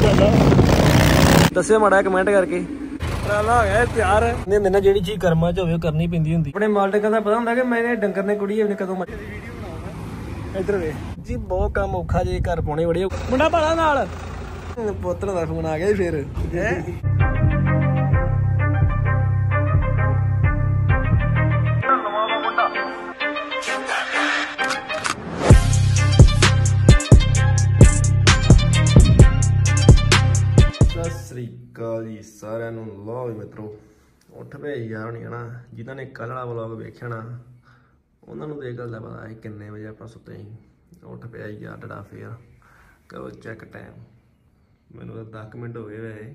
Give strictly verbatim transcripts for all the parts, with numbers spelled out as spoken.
दस्यो माड़ा कमेंट करके ट्राला हो गया तैयार ने ना जेडी चीज कर्मा च होवे करनी पैंदी हुंदी अपने मालक दा पता हुंदा कि मैंने डंगर ने कुड़ी ने कदों इधर वे जी बहुत काम औखा जे घर पाने बड़े मुंडा भाला नाल पुत्र दा फोन आ गया फिर है जी सारे लो मित्रों उठ पे यार नहीं है ना जिन्होंने कल वाला व्लॉग वेख्या ना उन्होंने तो यह गल का पता है किन्ने बजे आप सुते ही उठ पे यार डड़ा फेर करो चेक टाइम मैनू तो दस मिनट हो गए वैसे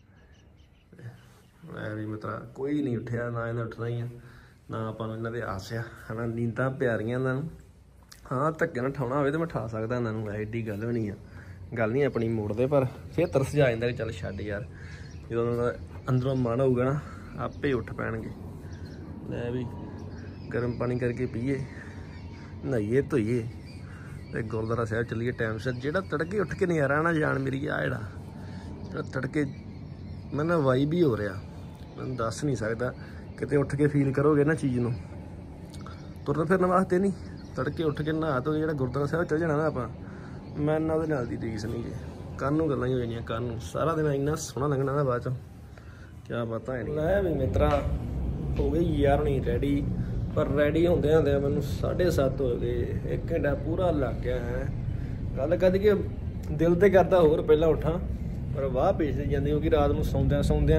मैं भी मित्रा कोई नहीं उठा ना इन्हें उठना ही है ना आप इन्होंने आस है ना नींदा प्यारियां इन्होंने हाँ धक्के ना उठाना हो तो मैं उठा सकता इन्होंने एडी गल भी नहीं है गल नहीं अपनी मोड़ते पर फिर तरस जा जाता कि चल छड्ड यार जो अंदरों मन होगा ना आपे उठ पैणगे लै भी गर्म पानी करके पीए नहाइए धोइए तो गुरुद्वारा साहब चलीए टाइम सिर जो तड़के उठ के नज़ारा ना जान मेरी आ जो तड़के मैं ना वाइब ही हो रहा मैं दस नहीं सकता कितने उठ के फील करोगे ना चीज़ में तुरन फिरन वास्ते नहीं तड़के उठ के नहा तो जो गुरुद्वारा साहब चल जाना ना आप मैं ना दी रीस नहीं जे कल नूं गल्लां ही हो जानियां कल नूं सारा दिन इन्ना सोहना लगना ना बाद चों क्या पता है नहीं लै भी मित्रा हो गई यार नहीं रेडी पर रेडी होंदे होंदे मैनूं साढ़े सत्त हो गए एक घंटा पूरा लग गया है गल कद कि दिल तो करता होर पहला उठा पर वाह पेश जाती क्योंकि रात में सौंद्या सौंद्या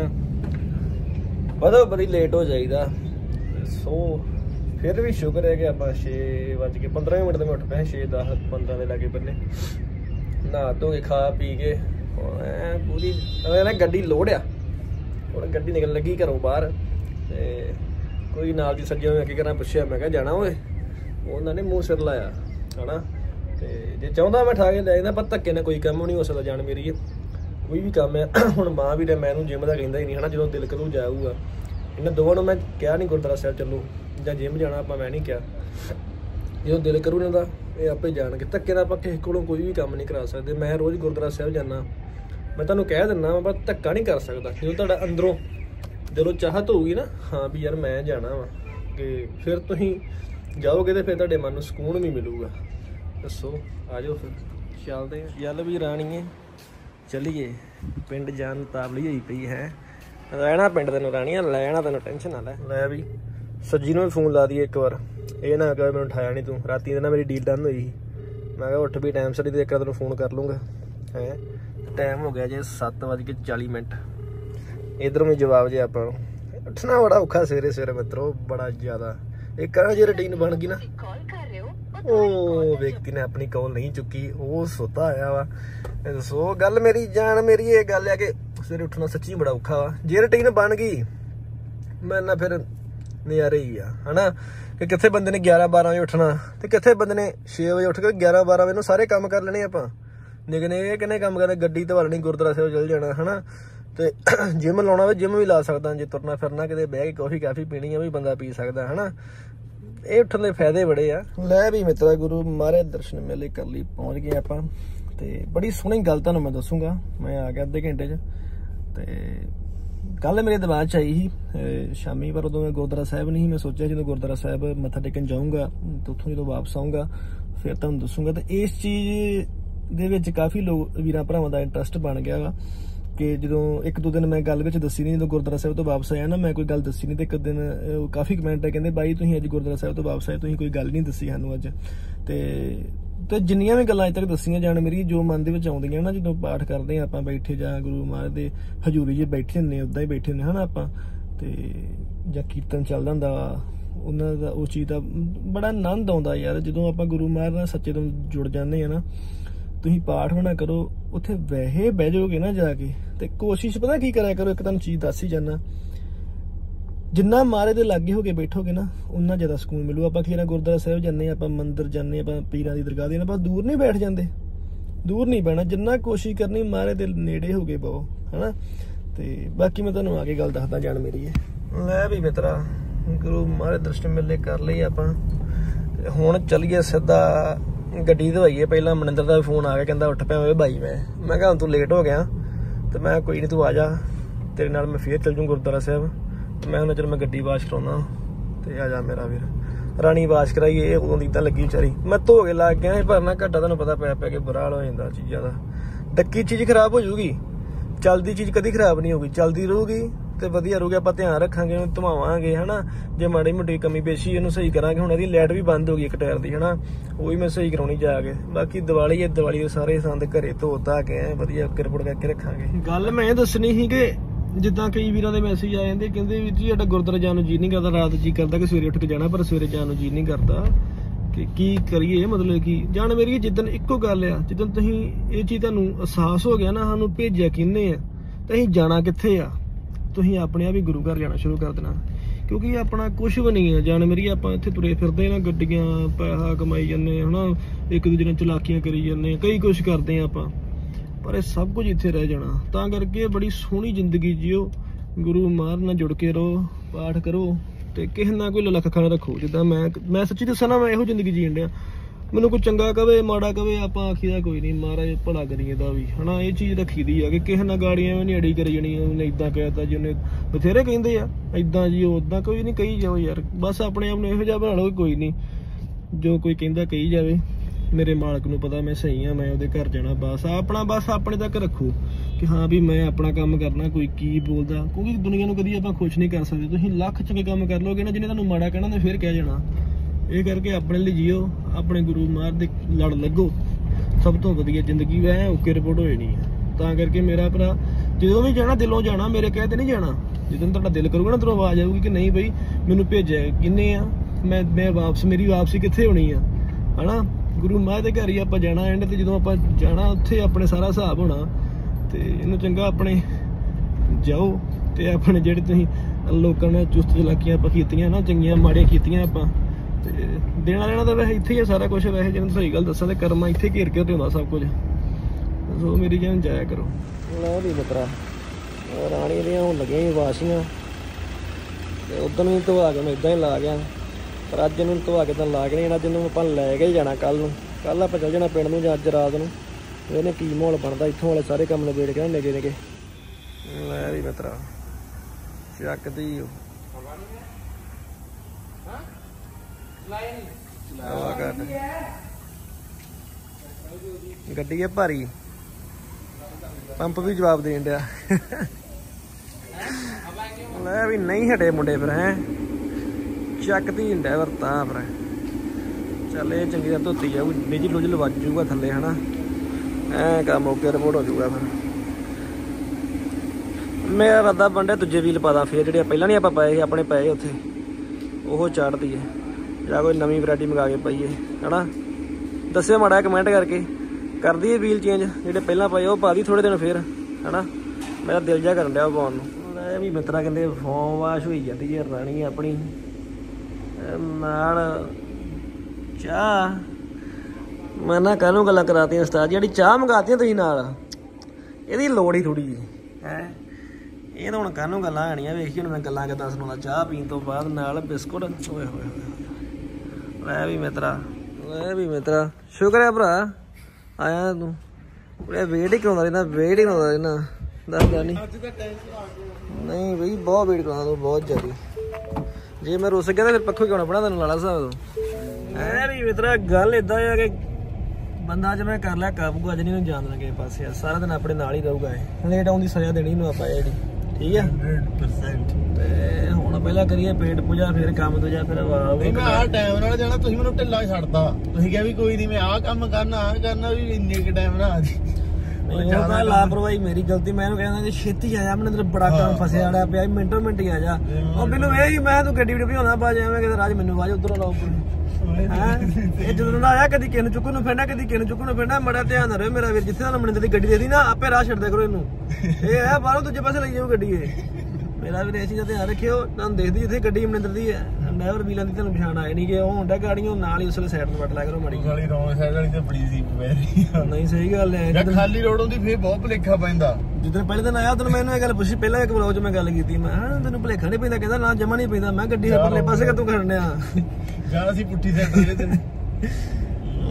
बदो बड़ी लेट हो जाइदा सो फिर भी शुक्र है कि आप छे बज के पंद्रह मिनट में उठ पे छे दस पंद्रह के लागे बल्ले नहा धो के खा पी के पूरी ना गड्डी लोड आ और गड्डी निकल लगी घरों बाहर ते कोई नाल दी सज्जे मैं करा पुछया मैं कहा जाना होए उन्होंने मूँह सिर लाया है ना तो जे चाहता मैं ठा के लै जांदा पर धक्के ने कोई काम नहीं हो सकता जान मेरी कोई भी काम है हुण माँ भी मैं जिम का कहता ही नहीं है ना जो दिल करूँ जाऊगा इन्हें दोवां मैं क्या नहीं गुरुद्वारा साहब चलो ਜਾਂ जिम जाना आप मैं नहीं क्या जो दिल करूँ इन्हों का ये आपे जान के धक्के नाल आपां किसी कोलों कोई भी काम नहीं करा सकते मैं रोज़ गुरुद्वारा साहब जाना मैं तुहानूं कह दिना पर धक्का नहीं कर सकता जो तुहाडा अंदरों दिलों चाहत होगी ना हाँ भी यार मैं जाना वा कि फिर तुसीं जाओगे तो फिर तुहाडे मन नूं सुकून भी मिलूगा दसो आ जाओ फिर चलते हैं चल भी राणीए चलीए पिंड जान तावली हुई पई है रहना पिंड तैनूं राणीआ लैना तैनूं टेंशन ना लै लै भी सज्जी ने भी फोन ला दिए एक बार ये ना कह मैं उठाया नहीं तू राती ना मेरी डील डन हुई मैं कहा उठ भी टाइम से एक तेन फोन कर लूँगा है टाइम हो गया जे सत्त बज के चाली मिनट इधरों भी जवाब जे आप उठना बड़ा औखा सवेरे सवेरे मित्रों बड़ा ज़्यादा एक कह जो रूटीन बन गई ना ओ व्यक्ति ने अपनी कॉल नहीं चुकी वो सोता आया वा सो गल मेरी जान मेरी ये गल है कि सवेरे उठना सच्ची बड़ा औखा वा जे रूटीन बन गई मैं ना फिर नज़ारे ही आ है ना कि कितने बंदे ने ग्यारह बारह बजे उठना तो कितने बंदे ने छे बजे उठ के ग्यारह बारह बजे सारे काम कर लेने आप निके निके किन्ने काम करने गड्डी धवालनी गुरुद्वारा साहब चल जाना है ना तो जिम लाना हो जिम भी ला सकता जे तुरना फिरना कितने बह के कॉफी काफी पीनी है भी बंदा पी सकता है ना ये उठन के फायदे बड़े आ लै भी मित्रा गुरु महाराज दर्शन मेले कर ली पहुँच गए आप बड़ी सोहनी गल तुहानूं मैं दसूँगा मैं आ गया अद्धे घंटे च ते कल मेरे दिमाग च आई ही शामी पर उदों मैं गुरुद्वारा साहब नहीं मैं सोचा जो गुरुद्वारा साहब मत्था टेकन जाऊँगा तो उतों जो वापस आऊँगा फिर तुहानूं दसूँगा तो इस चीज़ दे विच काफ़ी लोग वीरां भरावां दा इंटरस्ट बन गया वा कि जो एक दो दिन मैं गल विच दसी नहीं जो गुरुद्वारा साहब तो वापस आया ना मैं कोई गल दसी नहीं तो एक दिन काफ़ी कमेंट है कहते बाई तुसीं अज गुरुद्वारा साहब तो वापस आए तुसीं कोई गल नहीं दसी सानूं अज ते तो जिन्नियां भी गल्लां अज तक दसियां जाण मेरी जो मन दे विच आउंदियां ना जो पाठ करदे आपां बैठे जां गुरु महाराज दे हजूरी च बैठे हुंदे उदां ही बैठे हुंदे हना आपां ते जां कीर्तन चलदा हुंदा उन्हां दा उस चीज़ दा बड़ा आनंद आउंदा यार जदों आपां गुरु महाराज नाल सच्चे तो जुड़ जांदे आ ना तुसीं पाठ होना करो उत्थे वैसे बह जाओगे ना जाके ते कोशिश पता की करा करो एक तुहानूं चीज़ दस ही जाना जिन्ना मारे दे लागे हो के बैठोगे ना उन्ना ज़्यादा सुकून मिलू आप खीरा गुरुद्वारा साहब जाने आप मंदिर जाने आप पीरां दी दरगाह दी आप दूर नहीं बैठ जाते दूर नहीं बहना जिन्ना कोशिश करनी मारे दे नेड़े हो गए बहु है ना तो बाकी मैं तुहानूं आगे गल दसदा जान मेरी है लै भी मित्रा गुरु महाराज दर्शन मेले कर लिए आप हुण चलीए सीधा गड्डी धवाइए पहला मनिंदर का फोन आ गया कहता उठ पिया भाई मैं मैं कहा तू लेट हो गया ਤੇ ਮੈਂ ਕੋਈ ਨਹੀਂ ਤੂੰ ਆ ਜਾ, ਤੇਰੇ ਨਾਲ ਮੈਂ ਫੇਰ ਚੱਲ ਜੂ ਗੁਰਦੁਆਰਾ ਸਾਹਿਬ। ਮੈਂ ਉਹਨਾਂ ਚਲ ਮੈਂ ਗੱਡੀ ਵਾਸ਼ ਕਰਾਉਣਾ ਤੇ ਆ ਜਾ ਮੇਰਾ ਵੀਰ। ਰਾਣੀ ਵਾਸ਼ ਕਰਾਈ, ਇਹ ਉਦੋਂ ਦੀ ਤਾਂ ਲੱਗੀ ਵਿਚਾਰੀ। ਮੈਂ ਧੋ ਕੇ ਲੱਗ ਗਿਆ ਪਰ ਨਾ ਘੱਟਾ ਤੁਹਾਨੂੰ ਪਤਾ ਪੈ ਪੈ ਕੇ ਬੁਰਾ ਹਾਲ ਹੋ ਜਾਂਦਾ ਚੀਜ਼ਾਂ ਦਾ। ਡੱਕੀ ਚੀਜ਼ ਖਰਾਬ ਹੋ ਜਾਊਗੀ, ਚੱਲਦੀ ਚੀਜ਼ ਕਦੀ ਖਰਾਬ ਨਹੀਂ ਹੋਊਗੀ, ਚੱਲਦੀ ਰਹੂਗੀ ਤੇ ਵਧੀਆ ਰਹੂਗੀ। ਆਪਾਂ ਧਿਆਨ ਰੱਖਾਂਗੇ, ਉਹਨੂੰ ਧਵਾਵਾਂਗੇ ਹਨਾ। ਜੇ ਮਾੜੀ ਮੋਟੀ ਕਮੀ ਪੇਸ਼ੀ ਇਹਨੂੰ ਸਹੀ ਕਰਾਂਗੇ। ਹੁਣ ਇਹਦੀ ਲਾਈਟ ਵੀ ਬੰਦ ਹੋ ਗਈ ਇੱਕ ਟਾਇਰ ਦੀ ਹਨਾ, ਉਹ ਵੀ ਮੈਂ ਸਹੀ ਕਰਾਉਣੀ ਜਾ ਕੇ। ਬਾਕੀ ਦੀਵਾਲੀ ਹੈ, ਦੀਵਾਲੀ ਦੇ ਸਾਰੇ ਸੰਦ ਘਰੇ ਧੋ ਧਾ ਕੇ ਵਧੀਆ ਕਿਰਪੜ ਕਰਕੇ ਰੱਖਾਂਗੇ। ਗੱਲ ਮੈਂ ਇਹ ਦੱਸਣੀ ਸੀ ਕਿ ਜਿੱਦਾਂ ਕਈ ਵੀਰਾਂ ਦੇ ਮੈਸੇਜ ਆ ਜਾਂਦੇ, ਕਹਿੰਦੇ ਵੀਰ ਜੀ ਸਾਡਾ ਗੁਰਦੁਆਰਾ ਜਾਣ ਨੂੰ ਜੀ ਨਹੀਂ ਕਰਦਾ, ਰਾਤ ਜੀ ਕਰਦਾ ਕਿ ਸਵੇਰੇ ਉੱਠ ਕੇ ਜਾਣਾ, ਪਰ ਸਵੇਰੇ ਜਾਣ ਨੂੰ ਜੀ ਨਹੀਂ ਕਰਦਾ ਕਿ ਕੀ ਕਰੀਏ। ਮਤਲਬ ਕਿ ਜਾਣ ਮੇਰੀ ਜਿੱਦਣ ਇੱਕੋ ਗੱਲ ਆ, ਜਿੱਦਣ ਤੁਸੀਂ ਇਹ ਚੀਜ਼ ਤੁਹਾਨੂੰ ਅਹਿਸਾਸ ਹੋ ਗਿਆ ਨਾ ਸਾਨੂੰ ਭੇਜਿਆ ਕਿਹਨੇ ਆ ਤੇ ਅਸੀਂ ਜਾਣਾ ਕਿੱਥੇ ਆ, ਤੁਸੀਂ ਆਪਣੇ ਆਪ ਹੀ ਗੁਰੂ ਘਰ ਜਾਣਾ ਸ਼ੁਰੂ ਕਰ ਦੇਣਾ। ਕਿਉਂਕਿ ਆਪਣਾ ਕੁਛ ਵੀ ਨਹੀਂ ਹੈ ਜਾਣ ਮੇਰੀ। ਆਪਾਂ ਇੱਥੇ ਤੁਰੇ ਫਿਰਦੇ ਨਾ, ਗੱਡੀਆਂ ਪੈਸਾ ਕਮਾਈ ਜਾਂਦੇ ਹਨਾ, ਇੱਕ ਦੂਜੇ ਨਾਲ ਚਲਾਕੀਆਂ ਕਰੀ ਜਾਂਦੇ, ਕਈ ਕੁਛ ਕਰਦੇ ਆ ਆਪਾਂ, ਪਰ ਇਹ ਸਭ ਕੁਝ ਇੱਥੇ ਰਹਿ ਜਾਣਾ। ਤਾਂ ਕਰਕੇ ਬੜੀ ਸੋਹਣੀ ਜ਼ਿੰਦਗੀ ਜੀਓ, ਗੁਰੂ ਮਹਾਰਾਜ ਨਾਲ ਜੁੜ ਕੇ ਰਹੋ, ਪਾਠ ਕਰੋ ਤੇ ਕਿਸੇ ਨਾਲ ਕੋਈ ਲੱਖ ਖਾਣਾ ਰੱਖੋ। ਜਿੱਦਾਂ ਮੈਂ ਮੈਂ ਸੱਚੀ ਦੱਸਾਂ ਨਾ, ਮੈਂ ਇਹੋ ਜ਼ਿੰਦਗੀ ਜੀਣ ਡਿਆ। ਮੈਨੂੰ ਕੋਈ ਚੰਗਾ ਕਵੇ ਮਾੜਾ ਕਵੇ, ਆਪਾਂ ਆਖੀਦਾ ਕੋਈ ਨਹੀਂ, ਮਹਾਰਾਜ ਭਲਾ ਕਰੀਏ ਦਾ ਵੀ ਹਨਾ। ਇਹ ਚੀਜ਼ ਰੱਖੀ ਦੀ ਆ ਕਿ ਕਿਸੇ ਨਾਲ ਗਾੜੀਆਂ ਵੀ ਨਹੀਂ ਅੜੀ ਕਰੀ ਜਾਣੀ। ਉਹਨੇ ਇੱਦਾਂ ਕਹਿਤਾ ਜੀ, ਉਹਨੇ ਬਥੇਰੇ ਕਹਿੰਦੇ ਆ ਇੱਦਾਂ ਜੀ, ਉੱਦਾਂ ਕੋਈ ਨਹੀਂ ਕਹੀ ਜਾਓ ਯਾਰ। ਬਸ ਆਪਣੇ ਆਪ ਨੂੰ ਇਹੋ ਜਿਹਾ ਬਣਾ ਲਓ, ਕੋਈ ਨਹੀਂ ਜੋ ਕੋਈ ਕਹਿੰਦਾ ਕਹੀ ਜਾਵੇ। ਮੇਰੇ ਮਾਲਕ ਨੂੰ ਪਤਾ ਮੈਂ ਸਹੀ ਆ, ਮੈਂ ਉਹਦੇ ਘਰ ਜਾਣਾ। ਬਸ ਆਪਣਾ ਬਸ ਆਪਣੇ ਤੱਕ ਰੱਖੋ ਕਿ ਹਾਂ ਵੀ ਮੈਂ ਆਪਣਾ ਕੰਮ ਕਰਨਾ, ਕੋਈ ਕੀ ਬੋਲਦਾ। ਕਿਉਂਕਿ ਦੁਨੀਆ ਨੂੰ ਕਦੀ ਆਪਾਂ ਖੁਸ਼ ਨਹੀਂ ਕਰ ਸਕਦੇ। ਤੁਸੀਂ ਲੱਖ ਚੰਗੇ ਕੰਮ ਕਰ ਲੋਗੇ ਨਾ, ਜਿਹਨੇ ਤੁਹਾਨੂੰ ਮਾੜਾ ਕਹਿਣਾ ਤੇ ਫਿਰ ਕਹਿ ਜਾਣਾ। ਇਹ ਕਰਕੇ ਆਪਣੇ ਲਈ ਜੀਓ, ਆਪਣੇ ਗੁਰੂ ਮਹਾਰਾਜ ਦੇ ਲੜ ਲੱਗੋ, ਸਭ ਤੋਂ ਵਧੀਆ ਜ਼ਿੰਦਗੀ ਵੈ ਓਕੇ ਰਿਪੋਰਟ ਹੋ ਜਾਣੀ ਹੈ। ਤਾਂ ਕਰਕੇ ਮੇਰਾ ਭਰਾ ਜਦੋਂ ਵੀ ਜਾਣਾ ਦਿਲੋਂ ਜਾਣਾ, ਮੇਰੇ ਕਹਿ ਤੇ ਨਹੀਂ ਜਾਣਾ। ਜਦੋਂ ਤੁਹਾਡਾ ਦਿਲ ਕਰੂਗਾ ਨਾ, ਤੈਨੂੰ ਆਵਾਜ਼ ਆਊਗੀ ਕਿ ਨਹੀਂ ਬਈ ਮੈਨੂੰ ਭੇਜਿਆ ਕਿੰਨੇ ਆ, ਮੈਂ ਮੈਂ ਵਾਪਸ ਮੇਰੀ ਵਾਪਸੀ ਕਿੱਥੇ ਹੋਣੀ ਆ ਹਨਾ। ਗੁਰੂ ਮਹਾਰਾਜ ਦੇ ਘਰ ਹੀ ਆਪਾਂ ਜਾਣਾ ਐਂਡ ਤੇ ਜਦੋਂ ਆਪਾਂ ਜਾਣਾ ਉੱਥੇ ਆਪਣੇ ਸਾਰਾ ਹਿਸਾਬ ਹੋਣਾ। ਤੇ ਇਹਨੂੰ ਚੰਗਾ ਆਪਣੇ ਜਾਓ ਤੇ ਆਪਣੇ ਜਿਹੜੇ ਤੁਸੀਂ ਲੋਕਾਂ ਨੇ ਚੁਸਤ ਚਲਾਕੀਆਂ ਆਪਾਂ ਕੀਤੀਆਂ ਨਾ, ਚੰਗੀਆਂ ਮਾੜੀਆਂ ਕੀਤੀਆਂ ਆਪਾਂ, ਤੇ ਦੇਣਾ ਲੈਣਾ ਤਾਂ ਵੈਸੇ ਇੱਥੇ ਹੀ ਆ ਸਾਰਾ ਕੁਛ। ਵੈਸੇ ਜਿਹਨੂੰ ਸਹੀ ਗੱਲ ਦੱਸਾਂ ਤੇ ਕਰਮਾਂ ਇੱਥੇ ਘੇਰ ਕੇ ਹੁੰਦਾ ਸਭ ਕੁਝ। ਸੋ ਮੇਰੀ ਜਾਨ ਜਾਇਆ ਕਰੋ। ਲਓ ਵੀ ਮਿੱਤਰਾ, ਰਾਣੀ ਦੀਆਂ ਹੁਣ ਲੱਗੀਆਂ ਵਾਸੀਆਂ ਤੇ ਉਦੋਂ ਵੀ ਧਵਾ ਕੇ ਮੈਂ ਇੱਦਾਂ ਹੀ ਲਾ ਗਿਆ, ਪਰ ਅੱਜ ਇਹਨੂੰ ਧਵਾ ਕੇ ਤਾਂ ਲਾ ਕੇ ਨਹੀਂ, ਅੱਜ ਇਹਨੂੰ ਆਪਾਂ ਲੈ ਕੇ ਹੀ ਜਾਣਾ। ਕੱਲ ਨੂੰ ਕੱਲ ਆਪਾਂ ਚੱਲ ਜਾਣਾ ਪਿੰਡ ਨੂੰ ਜਾਂ ਅੱਜ ਰਾਤ ਨੂੰ। ਇਹਨੇ ਕੀ ਮਾਹੌਲ ਬਣਦਾ, ਇੱਥੋਂ ਵਾਲੇ ਸਾਰੇ ਕੰਮ ਨਿਬੇੜ ਕੇ ਨਿੱਕੇ ਨਿੱਕੇ। ਲੈ ਵੀ ਮਿੱਤਰਾ ਚੱਕਦੀ ਉਹ ਗੱਡੀ ਹੈ ਭਾਰੀ, ਪੰਪ ਵੀ ਜਵਾਬ ਦੇਣ ਡਿਆ। ਲੈ ਵੀ ਨਹੀਂ ਹਟੇ ਮੁੰਡੇ ਫਿਰ ਹੈਂ, ਚੱਕਦੀ ਡਰਾਈਵਰ ਤਾਂ ਫਿਰ ਚੱਲ ਇਹ ਚੰਗੀ ਤਰ੍ਹਾਂ ਧੋਤੀ ਜਾਊ, ਡਿਜਲ ਡੁਜਲ ਵੱਜ ਜੂਗਾ ਥੱਲੇ ਹਨਾ, ਐ ਕੰਮ ਓਕੇ ਰਿਪੋਰਟ ਹੋ ਜੂਗਾ। ਫਿਰ ਮੇਰਾ ਇਰਾਦਾ ਬੰਦੇ ਦੂਜੇ ਵੀਲ ਪਾ ਦਾਂ ਫਿਰ, ਜਿਹੜੇ ਪਹਿਲਾਂ ਨਹੀਂ ਆਪਾਂ ਪਾਏ ਸੀ ਆਪਣੇ ਪਏ ਉੱਥੇ, ਉਹ ਚੜ੍ਹਦੀ ਹੈ ਜਾਂ ਕੋਈ ਨਵੀਂ ਵੈਰਾਈਟੀ ਮੰਗਾ ਕੇ ਪਾਈਏ ਹਨਾ। ਦੱਸਿਓ ਮਾੜਾ ਕਮੈਂਟ ਕਰਕੇ, ਕਰ ਦਈਏ ਵੀਲ ਚੇਂਜ, ਜਿਹੜੇ ਪਹਿਲਾਂ ਪਾਏ ਉਹ ਪਾ ਦੀ ਥੋੜੇ ਦਿਨ ਫਿਰ ਹਨਾ। ਮੇਰਾ ਦਿਲ ਜਿਹਾ ਕਰਨ ਡਿਆ ਉਹ ਪਾਉਣ ਨੂੰ। ਇਹ ਵੀ ਮਿੱਤਰਾ ਕਹਿੰਦੇ ਫੋਮ ਵਾਸ਼ ਹੋਈ ਜਾਂਦੀ ਹੈ ਰਾਣੀ ਆਪਣੀ ਨਾਲ ਚਾਹ। ਮੈਂ ਨਾ ਕੱਲ ਨੂੰ ਗੱਲਾਂ ਕਰਾਤੀਆਂ ਉਸਤਾਦ, ਜਿਹੜੀ ਚਾਹ ਮੰਗਾਤੀਆਂ ਤੁਸੀਂ ਨਾਲ, ਇਹਦੀ ਲੋੜ ਹੀ ਥੋੜੀ ਜਿਹੀ ਹੈ। ਇਹ ਤਾਂ ਹੁਣ ਕੱਲ ਨੂੰ ਗੱਲਾਂ ਆਣੀਆਂ, ਵੇਖੀ ਹੁਣ ਮੈਂ ਗੱਲਾਂ ਕਿੱਦਾਂ ਸੁਣਾਉਂਦਾ ਚਾਹ ਪੀਣ ਤੋਂ ਬਾਅਦ ਨਾਲ ਬਿਸਕੁਟ। ਓਏ ਹੋਏ ਹੋਏ ਲੈ ਵੀ ਮਿੱਤਰਾ, ਲੈ ਵੀ ਮਿੱਤਰਾ ਸ਼ੁਕਰ ਹੈ ਭਰਾ ਆਇਆ ਤੂੰ। ਵੇਟ ਹੀ ਕਰਾਉਂਦਾ ਰਹਿੰਦਾ, ਵੇਟ ਹੀ ਕਰਾਉਂਦਾ ਰਹਿੰਦਾ, ਦੱਸਦਾ ਨਹੀਂ ਨਹੀਂ ਬਈ ਬਹੁਤ ਵੇਟ ਕਰਾਉਂਦਾ ਤੂੰ, ਬਹੁਤ ਜ਼ਿਆਦਾ। ਜੇ ਮੈਂ ਰੁੱਸ ਗਿਆ ਤਾਂ ਫਿਰ ਪੱਖੋਂ ਕਿਉਂ ਬਣਾ ਤੈਨੂੰ ਲਾਲਾ ਹਿਸਾਬ ਤੋਂ। ਐ ਵੀ ਮਿੱਤਰਾ ਗੱਲ ਏਦਾਂ ਆ ਕਿ ਬੰਦਾ ਅੱਜ ਮੈਂ ਕਰ ਲਿਆ ਕਾਬੂ, ਅੱਜ ਨਹੀਂ ਨੂੰ ਜਾਣ ਲੱਗੇ ਪਾਸੇ, ਸਾਰਾ ਦਿਨ ਆਪਣੇ ਨਾਲ ਹੀ ਰਹੂਗਾ। ਇਹ ਲੇਟ ਆਉਣ ਦੀ ਸਜ਼ਾ ਦੇਣੀ ਇਹਨੂੰ ਆਪਾਂ ਜਿਹੜੀ, ਠੀਕ ਹੈ ਹੰਡਰਡ ਪਰਸੈਂਟ। ਤੇ ਹੁਣ ਪਹਿਲਾਂ ਕਰੀਏ ਪੇਟ ਪੂਜਾ, ਫਿਰ ਕੰਮ ਤੋਂ ਜਾ, ਫਿਰ ਮੈਂ ਆਹ ਟਾਈਮ ਨਾਲ ਜਾਣਾ, ਤੁਸੀਂ ਮੈਨੂੰ ਢਿੱਲਾ ਛੱਡਦਾ। ਤੁਸੀਂ ਕਿਹਾ ਵੀ ਕੋਈ ਨਹੀਂ ਮੈਂ ਆਹ ਕੰਮ ਕਰਨਾ ਆਹ ਕਰਨਾ, ਵੀ ਇੰਨੇ ਕੁ ਟਾਈਮ ਨਾਲ ਜ਼ਿਆਦਾ ਲਾਪਰਵਾਹੀ ਮੇਰੀ ਗਲਤੀ। ਮੈਂ ਇਹਨੂੰ ਕਹਿੰਦਾ ਛੇਤੀ ਆ ਜਾ, ਮੈਨੂੰ ਤੇਰਾ ਬੜਾ ਕੰਮ ਫਸਿਆ ਰਿਹਾ ਪਿਆ, ਮਿੰਟੋ ਮਿੰਟ ਹੀ ਆ ਜਾ। ਉਹ ਮੈਨੂੰ ਇਹ ਹੀ ਮੈਂ ਤੂੰ ਗੱਡੀ ਵੀ ਭਜਾਉਂਦਾ ਬਾਜ ਐਵੇਂ ਕਿਤੇ ਰਾਜ ਮੈਨੂੰ ਬਾਜ ਉਧਰੋਂ ਲਾਓ ਹੈਂ। ਇਹ ਜਦੋਂ ਦਾ ਆਇਆ ਕਦੀ ਕਿਸੇ ਨੂੰ ਚੁੱਕਣ ਨੂੰ ਫਿਰਨਾ, ਕਦੀ ਕਿਸੇ ਨੂੰ ਚੁੱਕਣ ਨੂੰ ਫਿਰਨਾ। ਬੜਾ ਧਿਆਨ ਨਾਲ ਮੇਰਾ ਵੀਰ, ਜਿੱਥੇ ਤੁਹਾਨੂੰ ਮਨਿੰਦਰ ਦੀ ਗੱਡੀ ਦੇ ਦੀ ਨਾ ਆਪੇ ਰਾਹ ਛੱਡਦੇ ਕਰੋ ਇਹਨੂੰ। ਇਹ ਹੈ ਬਾਹਰੋਂ ਦੂਜੇ ਪਾਸੇ ਲਈ ਜਾਓ ਗੱਡੀ। ਇਹ ਮੇਰਾ ਵੀਰ ਇਹ ਚੀਜ਼ ਦਾ ਧਿਆਨ ਰੱਖਿਓ। ਤੁਹਾਨੂੰ ਦੇਖਦੀ ਜਿੱਥੇ ਗੱਡੀ ਮਨਿੰਦਰ ਦੀ ਹੈ, ਡਰਾਈਵਰ ਵੀਲਾਂ ਦੀ ਤੁਹਾਨੂੰ ਪਛਾਣ ਆਏ ਨਹੀਂ ਕਿ ਉਹ ਹੁੰਦਾ ਗਾੜੀਆਂ ਨਾਲ ਹੀ ਉਸਲੇ ਸਾਈਡ ਨੂੰ ਵੱਟ ਲਿਆ ਕਰੋ ਮਾੜੀ ਵਾਲੀ ਰੌਂਗ ਸਾਈਡ ਵਾਲੀ ਤੇ ਬੜੀ ਸੀ ਪੈਰੀ। ਨਹੀਂ ਸਹੀ ਗੱਲ ਹੈ, ਜਦ ਖਾਲੀ ਰੋਡ ਹੁੰਦੀ ਫੇਰ ਬਹੁਤ ਭੁਲੇਖਾ ਪੈਂਦਾ। ਜਿੱਦਣ ਪਹਿਲੇ ਦਿਨ ਆਇਆ ਉਦੋਂ ਮੈਨੂੰ ਇਹ ਗੱਲ ਪੁੱਛੀ, ਪਹਿਲਾਂ ਇੱਕ ਵਲੋਗ 'ਚ ਮੈਂ ਗੱਲ ਕੀਤੀ, ਮੈਂ ਹਾਂ ਤੈਨੂੰ ਭੁਲੇਖਾ ਨਹੀਂ ਪੈਂਦਾ? ਕਹਿੰਦਾ ਨਾ ਜਮਾ ਨਹੀਂ ਪੈਂਦਾ। ਮੈਂ ਗੱਡੀ ਦੇ ਪਰਲੇ ਪਾਸੇ ਕਦੋਂ ਕਰਨ ਡਿਆ ਜਾਣਾ ਸੀ ਪੁੱਠੀ ਸਾਈਡ ਤੇ ਤੈਨੂੰ।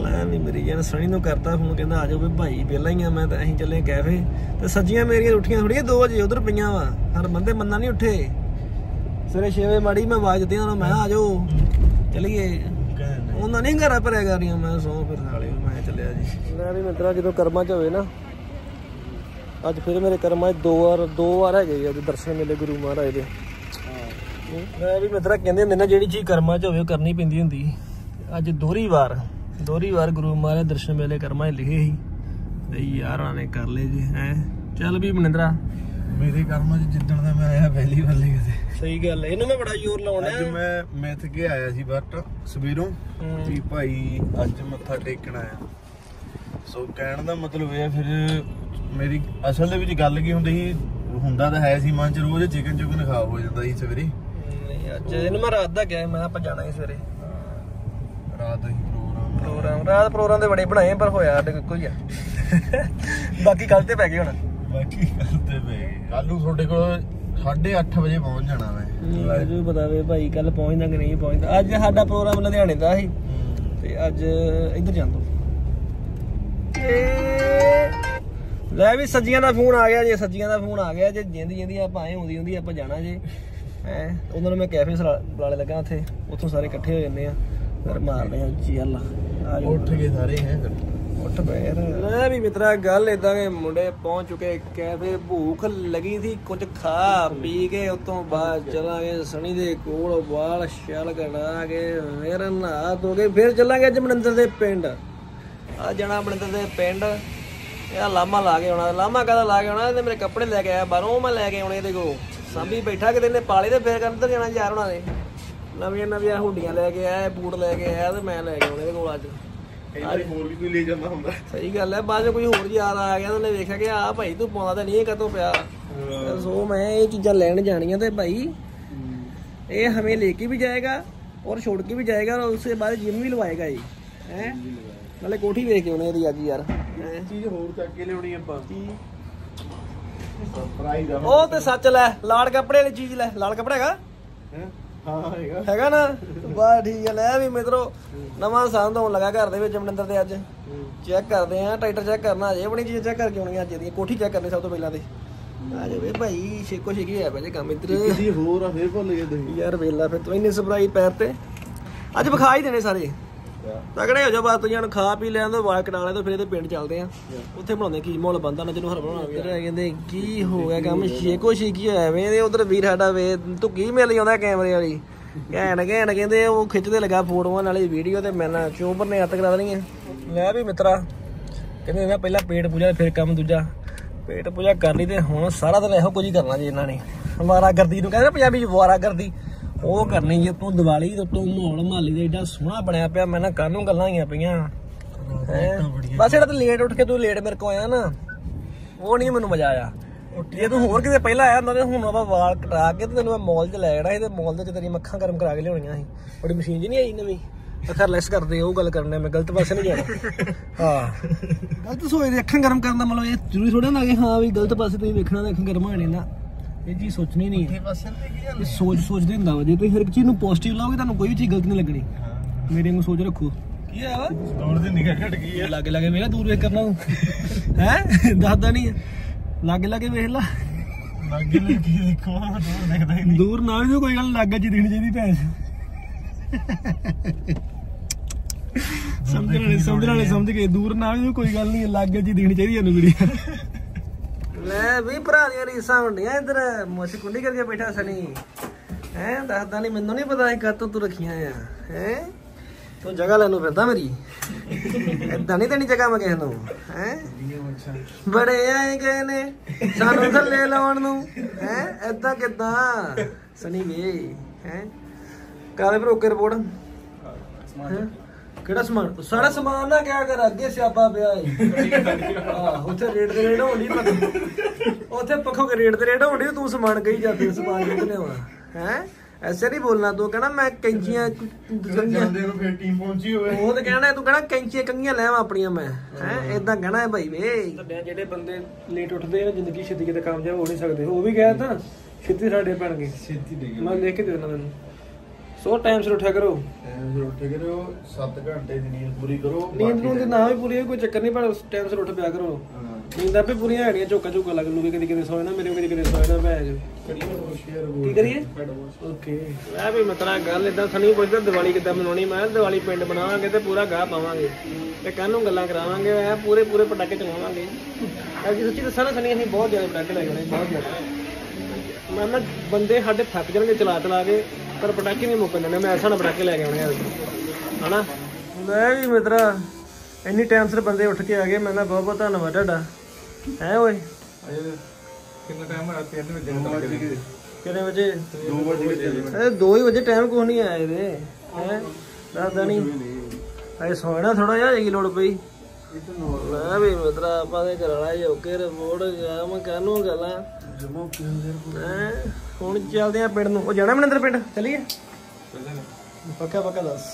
ਲੈ ਵੀ ਮੇਰੀ ਜਾਨ ਸਣੀ ਨੂੰ ਕਰਤਾ ਫੋਨ ਕਹਿੰਦਾ ਆ ਜਾਓ ਵੀ ਭਾਈ ਵਿਹਲਾ ਹੀ ਆ ਮੈਂ ਤਾਂ ਅਸੀਂ ਚੱਲੇ ਕੈਫੇ ਤੇ ਸੱਜੀਆਂ ਮੇਰੀਆਂ ਉੱਠੀਆਂ ਥੋੜੀਆਂ ਦੋ ਵਜੇ ਉਧਰ ਪਈਆਂ ਵਾ ਹਰ ਬੰਦੇ ਮੰਨਾ ਨਹੀਂ ਉੱਠੇ ਸਵੇਰੇ ਛੇ ਵਜੇ ਮਾੜੀ ਮੈਂ ਆਵਾਜ਼ ਦਿੱਤੀ ਉਹਨਾਂ ਮੈਂ ਆ ਜਾਓ ਚੱਲੀਏ ਉਹਨਾਂ ਨਹੀਂ ਘਰਾਂ ਭਰਿਆ ਕਰ ਰਹੀਆਂ ਮੈਂ ਸੌ ਫਿਰ ਨਾਲੇ ਮੈਂ ਚੱਲਿਆ ਜੀ ਮੈਂ ਵੀ ਮਿੱਤਰਾ ਜਦੋਂ ਕਰਮਾਂ ਚ ਹੋਵੇ ਨਾ ਅੱਜ ਫਿਰ ਮੇਰੇ ਕਰਮਾਂ ਚ ਦੋ ਵਾਰ ਦੋ ਵਾਰ ਹੈਗੇ ਅੱਜ ਦਰਸ਼ਨ ਮੇਲੇ ਗੁਰੂ ਮਹਾਰਾਜ ਦੇ ਮੈਂ ਵੀ ਮਿੱਤਰਾ ਕਹਿੰਦੇ ਹੁੰਦੇ ਨਾ ਜਿਹੜੀ ਚੀਜ਼ ਕਰਮਾਂ ਚ ਹੋਵੇ ਉਹ ਕਰਨੀ ਪੈਂਦੀ ਹੁੰਦੀ ਅੱਜ ਦੋਹਰੀ ਵਾਰ ਦੋਹਰੀ ਵਾਰ ਗੁਰੂ ਮਹਾਰਾਜ ਦਰਸ਼ਨ ਮੇਲੇ ਕਰਮਾਂ 'ਚ ਲਿਖੇ ਸੀ ਤੇ ਯਾਰਾਂ ਨੇ ਕਰ ਲਏ ਜੀ ਹੈ ਚੱਲ ਵੀ ਮਨਿੰਦਰਾ ਮੇਰੇ ਕਰਮਾਂ 'ਚ ਜਿੱਦਣ ਦਾ ਮੈਂ ਆਇਆ ਪਹਿਲੀ ਵਾਰ ਲਈ ਕਿਤੇ ਸਹੀ ਗੱਲ ਹੈ ਇਹਨੂੰ ਮੈਂ ਬੜਾ ਜ਼ੋਰ ਲਾਉਣਾ ਅੱਜ ਮੈਂ ਮੈਥ ਕੇ ਆਇਆ ਸੀ ਬਟ ਸਵੇਰੋਂ ਵੀ ਭਾਈ ਅੱਜ ਮੱਥਾ ਟੇਕਣਾ ਆ ਸੋ ਕਹਿਣ ਦਾ ਮਤਲਬ ਇਹ ਫਿਰ ਮੇਰੀ ਅਸਲ ਦੇ ਵਿੱਚ ਗੱਲ ਕੀ ਹੁੰਦੀ ਸੀ ਹੁੰਦਾ ਤਾਂ ਹੈ ਸੀ ਮਨ 'ਚ ਰੋਜ਼ ਚਿਕਨ ਚੁਕਨ ਖਾ ਹੋ ਜਾਂਦਾ ਸੀ ਸਵੇਰੇ ਅੱਜ ਇਹਨੂੰ ਮੈਂ ਰਾਤ ਦਾ ਗਿਆ ਮੈਂ ਆਪਾਂ ਜਾਣਾ ਸੀ ਸਵੇਰੇ ਰਾਤ ਦਾ ਹੀ ਪ੍ਰੋਗਰਾਮ ਪ੍ਰੋਗਰਾਮ ਰਾਤ ਪ੍ਰੋਗਰਾਮ ਤੇ ਬੜੇ ਬਣਾਏ ਪਰ ਹੋਇਆ ਸਾਡੇ ਕੋਈ ਆ ਬਾਕੀ ਕੱਲ ਤੇ ਪੈ ਗਏ ਹੁਣ ਬਾਕੀ ਕੱਲ ਤੇ ਪੈ ਗਏ ਕੱਲ ਨੂੰ ਤੁਹਾਡੇ ਕੋਲ ਸਾਢੇ ਅੱਠ ਵਜੇ ਪਹੁੰਚ ਜਾਣਾ ਮੈਂ ਅੱਜ ਵੀ ਪਤਾ ਵੇ ਭਾਈ ਕੱਲ ਪਹੁੰਚਦਾ ਕਿ ਨਹੀਂ ਪਹੁੰਚਦਾ ਅੱਜ ਸਾਡਾ ਪ੍ਰੋਗਰਾਮ ਲੁਧਿਆਣੇ ਦਾ ਸੀ ਤੇ ਅੱਜ ਇੱਧਰ ਜਾਂਦਾ ਲੈ ਵੀ ਸੱਜੀਆਂ ਦਾ ਫੋਨ ਆ ਗਿਆ ਜੇ ਸੱਜੀਆਂ ਦਾ ਫੋਨ ਆ ਗਿਆ ਜੇ ਜਿੰਦੀ ਜਿੰਦੀ ਆਪਾਂ ਆਏ ਹੁੰਦੀ ਹੁੰਦੀ ਆਪਾਂ ਜਾਣਾ ਜੇ ਹੈ ਉਹਨਾਂ ਨੂੰ ਮੈਂ ਕੈਫੇ ਬੁਲਾਣੇ ਲੱਗਾ ਉੱਥੇ ਉੱਥੋਂ ਸਾਰੇ ਇਕੱਠੇ ਹੋ ਜਾਂਦੇ ਆ ਫਿਰ ਮਾਰਦੇ ਆ ਚੱਲ ਉੱਠ ਗਏ ਸਾਰੇ ਹੈ ਫਿਰ ਉੱਠ ਪਏ ਲੈ ਵੀ ਮਿੱਤਰਾ ਗੱਲ ਏਦਾਂ ਕਿ ਮੁੰਡੇ ਪਹੁੰਚ ਚੁੱਕੇ ਕੈਫੇ ਭੂਖ ਲੱਗੀ ਸੀ ਕੁਝ ਖਾ ਪੀ ਕੇ ਉਤੋਂ ਬਾਅਦ ਚਲਾਂਗੇ ਸਣੀ ਦੇ ਕੋਲ ਵਾਲ ਛਲ ਕਢਾ ਕੇ ਫਿਰ ਨਹਾ ਧੋ ਕੇ ਫਿਰ ਚੱਲਾਂਗੇ ਅੱਜ ਮਨਿੰਦਰ ਦੇ ਪਿੰਡ ਆ ਜਾਣਾ ਮਨਿੰਦਰ ਦੇ ਪਿੰਡ ਇਹ ਲਾਮਾ ਲਾ ਕੇ ਆਉਣਾ ਲਾਮਾ ਕਾਹਦਾ ਲਾ ਕੇ ਆਉਣਾ ਤੇ ਮੇਰੇ ਕੱਪੜੇ ਲੈ ਕੇ ਆਇਆ ਬਾਹਰੋਂ ਮੈਂ ਲੈ ਕੇ ਆਉਣੇ ਇਹਦੇ ਕੋਲ ਸਾਂਭੀ ਬੈਠਾ ਕਿਤੇ ਨੇ ਪਾਲੇ ਤੇ ਫੇਰ ਕਰਨ ਤੇ ਜਾਣਾ ਯਾਰ ਉਹਨਾਂ ਨੇ ਨਵੀਆਂ ਨਵੀਆਂ ਹੁੱਡੀਆਂ ਲੈ ਕੇ ਆਇਆ ਬੂਟ ਲੈ ਕੇ ਆਇਆ ਤੇ ਮੈਂ ਲੈ ਕੇ ਆਉਣੇ ਇਹਦੇ ਕੋਲ ਅੱਜ ਹੋਰ ਵੀ ਕੋਈ ਲੈ ਜਾਂਦਾ ਹੁੰਦਾ ਸਹੀ ਗੱਲ ਹੈ ਬਾਅਦ ਕੋਈ ਹੋਰ ਯਾਦ ਆ ਗਿਆ ਉਹਨੇ ਵੇਖਿਆ ਕਿ ਆ ਭਾਈ ਤੂੰ ਪਾਉਂਦਾ ਤਾਂ ਨਹੀਂ ਕਦੋਂ ਪਿਆ ਸੋ ਮੈਂ ਇਹ ਚੀਜ਼ਾਂ ਲੈਣ ਜਾਣੀਆਂ ਤੇ ਭਾਈ ਇਹ ਹਮੇ ਲੈ ਕੇ ਵੀ ਜਾਏਗਾ ਔਰ ਛੋੜ ਕੇ ਵੀ ਜਾਏਗਾ और उसके बाद जिम भी लवाएगा ये है ਨਾਲੇ ਕੋਠੀ ਵੇਖ ਕੇ ਆਉਣੇ ਇਹਦੀ ਅੱਜ ਯਾਰ ਚੀਜ਼ ਹੋਰ ਚੱਕ ਕੇ ਲਿਆਉਣੀ ਆਪਾਂ ਸਰਪ੍ਰਾਈਜ਼ ਆ ਉਹ ਤੇ ਸੱਚ ਲੈ ਲਾਲ ਕੱਪੜੇ ਵਾਲੀ ਚੀਜ਼ ਲੈ ਲਾਲ ਕੱਪੜਾ ਹੈਗਾ ਹਾਂ ਹੈਗਾ ਹੈਗਾ ਨਾ ਵਾਹ ਠੀਕ ਹੈ ਲੈ ਵੀ ਮਿੱਤਰੋ ਨਵਾਂ ਸੰਦ ਹੋਣ ਲੱਗਾ ਘਰ ਦੇ ਵਿੱਚ ਮਨਿੰਦਰ ਦੇ ਅੱਜ ਚੈੱਕ ਕਰਦੇ ਆ ਟਰੈਕਟਰ ਚੈੱਕ ਕਰਨਾ ਅਜੇ ਆਪਣੀ ਚੀਜ਼ ਚੈੱਕ ਕਰਕੇ ਆਉਣੀ ਅੱਜ ਇਹਦੀ ਕੋਠੀ ਚੈੱਕ ਕਰਨੀ ਸਭ ਤੋਂ ਪਹਿਲਾਂ ਤੇ ਆ ਜਾਵੇ ਭਾਈ ਛੇਕੋ ਛੇਕੀ ਹੋਇਆ ਪਹਿਲੇ ਕੰਮ ਇੱਧਰ ਕਿਸੇ ਹੋਰ ਆ ਫੇਰ ਭੁੱਲ ਗਏ ਤੁਸੀਂ ਯਾਰ ਵੇਲਾ ਫਿਰ ਤੂੰ ਇੰਨੇ ਸਰਪ੍ਰਾਈਜ਼ ਪੈਰ ਤੇ ਅੱਜ ਵਿਖਾ ਹੀ ਦੇਣੇ ਸਾਰੇ ਤਗੜੇ ਹੋ ਜਾ ਬਾਤ ਤੁਸੀਂ ਨੂੰ ਖਾ ਪੀ ਲੈਣ ਦੋ ਵਾਲ ਕਟਾ ਲੈ ਤੋਂ ਫਿਰ ਇਹਦੇ ਪਿੰਡ ਚੱਲਦੇ ਆ ਉੱਥੇ ਬਣਾਉਂਦੇ ਕੀ ਮਾਹੌਲ ਬੰਦਾ ਨਾ ਜਿਹਨੂੰ ਹਰ ਬਣਾਉਣਾ ਕਹਿੰਦੇ ਕੀ ਹੋ ਗਿਆ ਕੰਮ ਛੇਕੋ ਛੇਕੀ ਹੋਇਆ ਵੇ ਤੇ ਉਧਰ ਵੀਰ ਸਾਡਾ ਵੇ ਤੂੰ ਕੀ ਮਿਲ ਆਉਂਦਾ ਕੈਮਰੇ ਵਾਲੀ ਘੈਣ ਘੈਣ ਕਹਿੰਦੇ ਉਹ ਖਿੱਚਦੇ ਲੱਗਾ ਫੋਟੋਆਂ ਨਾਲੇ ਵੀਡੀਓ ਤੇ ਮੈਂ ਨਾ ਚੋਪਰ ਨੇ ਹੱਥ ਕਰਾ ਦੇਣੀ ਆ ਲੈ ਵੀ ਮਿੱਤਰਾ ਕਹਿੰਦੇ ਨਾ ਪਹਿਲਾਂ ਪੇਟ ਪੂਜਾ ਫਿਰ ਕੰਮ ਦੂਜਾ ਪੇਟ ਪੂਜਾ ਕਰ ਲਈ ਤੇ ਹੁਣ ਸਾਰਾ ਦਿਨ ਇਹੋ ਕੁਝ ਹੀ ਕਰਨਾ ਜੀ ਇਹਨਾਂ ਨੇ ਵਾਰਾਗਰਦੀ ਨੂੰ ਕਹਿੰਦੇ ਪੰਜਾਬੀ ਚ ਵਾਰਾਗਰਦੀ ਉਹ ਕਰਨੀ ਜੇ ਤੂੰ ਦੀਵਾਲੀ ਤੋਂ ਤੂੰ ਮਾਹੌਲ ਮਾਲੀ ਦਾ ਏਡਾ ਸੋਹਣਾ ਬਣਿਆ ਪਿਆ ਮੈਂ ਨਾ ਕਾਹਨੂੰ ਗੱਲਾਂ ਆਈਆਂ ਪਈਆਂ ਬਸ ਜਿਹੜਾ ਤੂੰ ਲੇਟ ਉੱਠ ਕੇ ਤੂੰ ਲੇਟ ਮੇਰੇ ਕੋਲ ਆਇਆ ਨਾ ਉਹ ਨਹੀਂ ਮੈਨੂੰ ਮਜ਼ਾ ਆਇਆ ਜੇ ਤੂੰ ਹੋਰ ਕਿਤੇ ਪਹਿਲਾਂ ਆਇਆ ਹੁੰਦਾ ਤੇ ਹੁਣ ਆਪਾਂ ਵਾਲ ਕਟਾ ਕੇ ਤੇ ਤੈਨੂੰ ਮੈਂ ਮਾਲ 'ਚ ਲੈ ਜਾਣਾ ਸੀ ਤੇ ਮਾਲ ਦੇ 'ਚ ਤੇਰੀ ਅੱਖਾਂ ਗਰਮ ਕਰਾ ਕੇ ਲਿਆਉਣੀਆਂ ਸੀ ਬੜੀ ਮਸ਼ੀਨ ਜੀ ਨਹੀਂ ਆਈ ਨਵੀਂ ਅੱਖਾਂ ਲੈਸ ਕਰਦੇ ਉਹ ਗੱਲ ਕਰਨੇ ਮੈਂ ਗਲਤ ਪਾਸੇ ਨਹੀਂ ਜਾਣਾ ਹਾਂ ਗਲਤ ਸੋਚਦੇ ਅੱਖਾਂ ਗਰਮ ਕਰਨ ਦਾ ਮਤਲਬ ਇਹ ਜ਼ਰੂਰੀ ਥੋੜਾ ਨਾ ਕਿ ਹਾਂ ਵੀ ਗਲਤ ਪਾਸੇ ਤੁਸੀਂ ਵੇਖਣਾ ਤਾਂ ਅੱਖਾਂ ਗਰਮ ਹੋਣੀ ਨਾ ਇਹ ਚੀਜ਼ ਸੋਚਣੀ ਨਹੀਂ ਹੈ ਇਹ ਸੋਚ ਸੋਚਦੇ ਹੁੰਦਾ ਵਾ ਜੇ ਤੁਸੀਂ ਹਰ ਇੱਕ ਚੀਜ਼ ਨੂੰ ਪੋਜ਼ਿਟਿਵ ਲਾਓਗੇ ਤੁਹਾਨੂੰ ਕੋਈ ਵੀ ਚੀਜ਼ ਗਲਤ ਨਹੀਂ ਲੱਗਣੀ ਮੇਰੇ ਨੂੰ ਸੋਚ ਰੱਖੋ ਕੀ ਆ ਵਾ ਦੌੜ ਦੀ ਨਿਗਾਹ ਘਟ ਗਈ ਹੈ ਲਾਗੇ ਲਾਗੇ ਵੇਖ ਦੂਰ ਵੇਖ ਕਰਨਾ ਹੈ ਦੱਸਦਾ ਨਹੀਂ ਲਾਗੇ ਲਾਗੇ ਵੇਖ ਲਾ ਲਾਗੇ ਲੱਗੀ ਦੇਖੋ ਦੂਰ ਦੇਖਦਾ ਹੀ ਨਹੀਂ ਦੂਰ ਨਾ ਵੀ ਕੋਈ ਗੱਲ ਲਾਗੇ ਚ ਦੇਣੀ ਚਾਹੀਦੀ ਭੈਣ ਸਮਝਣ ਵਾਲੇ ਸਮਝਣ ਵਾਲੇ ਸਮਝ ਗਏ ਦੂਰ ਨਾ ਵੀ ਕੋਈ ਗੱਲ ਨਹੀਂ ਲਾਗੇ ਚ ਦੇਣੀ ਚਾਹੀਦੀ ਇਹਨੂੰ ਵੀਡੀਓ ਲੈ ਵੀ ਭਰਾ ਦੀਆਂ ਰੀਸਾਂ ਹੁੰਦੀਆਂ ਇੱਧਰ ਮੋਸੀ ਕੁੰਡੀ ਕਰਕੇ ਬੈਠਾ ਸਨੀ ਹੈ ਦੱਸਦਾ ਨਹੀਂ ਮੈਨੂੰ ਨਹੀਂ ਪਤਾ ਇਹ ਕਾਤੋਂ ਤੂੰ ਰੱਖੀਆਂ ਆ ਹੈ ਤੂੰ ਜਗ੍ਹਾ ਲੈਣ ਨੂੰ ਫਿਰਦਾ ਮੇਰੀ ਏਦਾਂ ਨਹੀਂ ਦੇਣੀ ਜਗ੍ਹਾ ਮੈਂ ਕਿਸੇ ਨੂੰ ਹੈ ਬੜੇ ਆਏ ਗਏ ਨੇ ਸਾਨੂੰ ਥੱਲੇ ਲਾਉਣ ਨੂੰ ਹੈ ਏਦਾਂ ਕਿੱਦਾਂ ਸਨੀ ਵੇ ਹੈ ਕਾਲੇ ਪਰ ਓਕੇ ਰਿਪੋਰਟ ਕਿਹੜਾ ਸਮਾਨ ਸਾਰਾ ਸਮਾਨ ਨਾ ਕਿਆ ਕਰ ਅੱਗੇ ਸਿਆਪਾ ਪਿਆ ਆਹ ਉੱਥੇ ਰੇਟ ਦੇ ਰੇਟ ਹੋਣੀ ਉੱਥੇ ਪੱਖੋਂ ਕੇ ਰੇਟ ਦੇ ਰੇਟ ਹੋਣੀ ਤੂੰ ਸਮਾਨ ਕਹੀ ਜਾਂਦੇ ਸਮਾਨ ਕਿਤਨੇ ਵਾ ਹੈ ਐਸੇ ਨਹੀਂ ਬੋਲਣਾ ਤੂੰ ਕਹਿਣਾ ਮੈਂ ਕੈਂਚੀਆਂ ਜਾਂਦੇ ਨੂੰ ਫੇਰ ਟੀਮ ਪਹੁੰਚੀ ਹੋਵੇ ਉਹ ਤੇ ਕਹਿਣਾ ਤੂੰ ਕਹਿਣਾ ਕੈਂਚੀਆਂ ਕੰਗੀਆਂ ਲੈਵਾਂ ਆਪਣੀਆਂ ਮੈਂ ਹੈ ਏਦਾਂ ਕਹਿਣਾ ਹੈ ਭਾਈ ਵੇ ਜਿਹੜੇ ਬੰਦੇ ਲੇਟ ਉੱਠਦੇ ਆ ਜ਼ਿੰਦਗੀ ਛੇਤੀ ਕਿਤੇ ਕਾਮਯਾਬ ਹੋ ਨਹੀਂ ਸਕਦੇ ਉਹ ਵੀ ਕਹਿ ਤਾਂ ਛੇਤੀ ਸਾਡੇ ਪੈਣਗੇ ਛੇਤੀ ਦੇ ਮੈਂ ਲਿਖ ਕੇ ਦੇ ਦੇਣਾ ਤੈਨੂੰ ਸੋ ਟਾਈਮ ਸਿਰ ਉੱਠਿਆ ਕਰੋ ਟਾਈਮ ਸਿਰ ਉੱਠ ਕਰੋ ਸੱਤ ਘੰਟੇ ਦੀ ਨੀਂਦ ਪੂਰੀ ਕਰੋ ਨੀਂਦ ਨੂੰ ਤੇ ਨਾ ਵੀ ਪੂਰੀ ਕੋਈ ਚੱਕਰ ਨਹੀਂ ਪਰ ਟਾਈਮ ਸਿਰ ਉੱਠ ਪਿਆ ਕਰੋ ਨੀਂਦ ਆਪੇ ਪੂਰੀਆਂ ਹੈੜੀਆਂ ਝੋਕਾ ਝੋਕਾ ਲੱਗ ਲੂਗੇ ਕਦੀ ਕਦੇ ਸੋਏ ਨਾ ਮੇਰੇ ਕਦੀ ਕਦੇ ਸੋਏ ਨਾ ਭੈ ਜੋ ਕੀ ਕਰੀਏ ਓਕੇ ਮੈਂ ਵੀ ਮਤਰਾ ਗੱਲ ਇਦਾਂ ਸਣੀ ਪੁੱਛਦਾ ਦੀਵਾਲੀ ਕਿੱਦਾਂ ਮਨਾਉਣੀ ਮੈਂ ਦੀਵਾਲੀ ਪਿੰਡ ਬਣਾਵਾਂਗੇ ਤੇ ਪੂਰਾ ਗਾਹ ਪਾਵਾਂਗੇ ਤੇ ਕੱਲ ਨੂੰ ਗੱਲਾਂ ਕਰਾਵਾਂਗੇ ਐ ਪੂਰੇ ਪੂਰੇ ਪਟਾਕੇ ਚਲਾਵਾਂਗੇ ਅੱਜ ਸੱਚੀ ਦੱਸਾਂ ਨਾ ਸਣੀ ਅਸੀਂ ਬਹੁਤ ਜ਼ਿਆਦਾ ਪਟਾਕੇ ਲਾਏ ਹੋਣੇ ਬਹੁਤ ਜ਼ਿਆਦਾ ਮੈਂ ਨਾ ਬੰਦੇ ਸਾਡੇ ਥੱਕ ਜਾਣਗੇ ਚਲਾ ਚਲਾ ਕੇ ਪਰ ਪਟਾਕੇ ਨਹੀਂ ਮੁੱਕਣ ਦੇਣੇ ਮੈਂ ਐਸਾ ਨਾ ਪਟਾਕੇ ਲੈ ਕੇ ਆਉਣੇ ਹਨਾ ਮੈਂ ਵੀ ਮਿੱਤਰਾ ਇੰਨੀ ਟਾਈਮ ਸਿਰ ਬੰਦੇ ਉੱਠ ਕੇ ਆ ਗਏ ਮੈਂ ਨਾ ਬਹੁਤ ਬਹੁਤ ਧੰਨਵਾਦ ਤੁਹਾਡਾ ਹੈ ਓਏ ਕਿੰਨਾ ਟਾਈਮ ਹੋਇਆ ਤਿੰਨ ਵਜੇ ਕਿੰਨੇ ਵਜੇ ਦੋ ਵਜੇ ਇਹ ਦੋ ਹੀ ਵਜੇ ਟਾਈਮ ਕੋਈ ਨਹੀਂ ਆਏ ਇਹਦੇ ਹੈ ਦੱਸਦਾ ਨਹੀਂ ਅਜੇ ਸੋਣਾ ਥੋੜਾ ਜਿਹਾ ਕੀ ਲੋੜ ਪਈ ਮੈਂ ਵੀ ਮਿੱਤਰਾ ਆਪਾਂ ਦੇ ਘਰ ਵਾਲਾ ਜੋਕੇ ਰਿਪੋਰਟ ਗਿਆ ਮੈਂ ਕਾਹਨੂੰ ਗੱਲਾਂ ਹੈ ਹੁਣ ਚੱਲਦੇ ਆ ਪਿੰਡ ਨੂੰ ਉਹ ਜਾਣਾ ਮਨਿੰਦਰ ਪਿੰਡ ਚੱਲੀਏ ਪੱਕਾ ਪੱਕਾ ਦੱਸ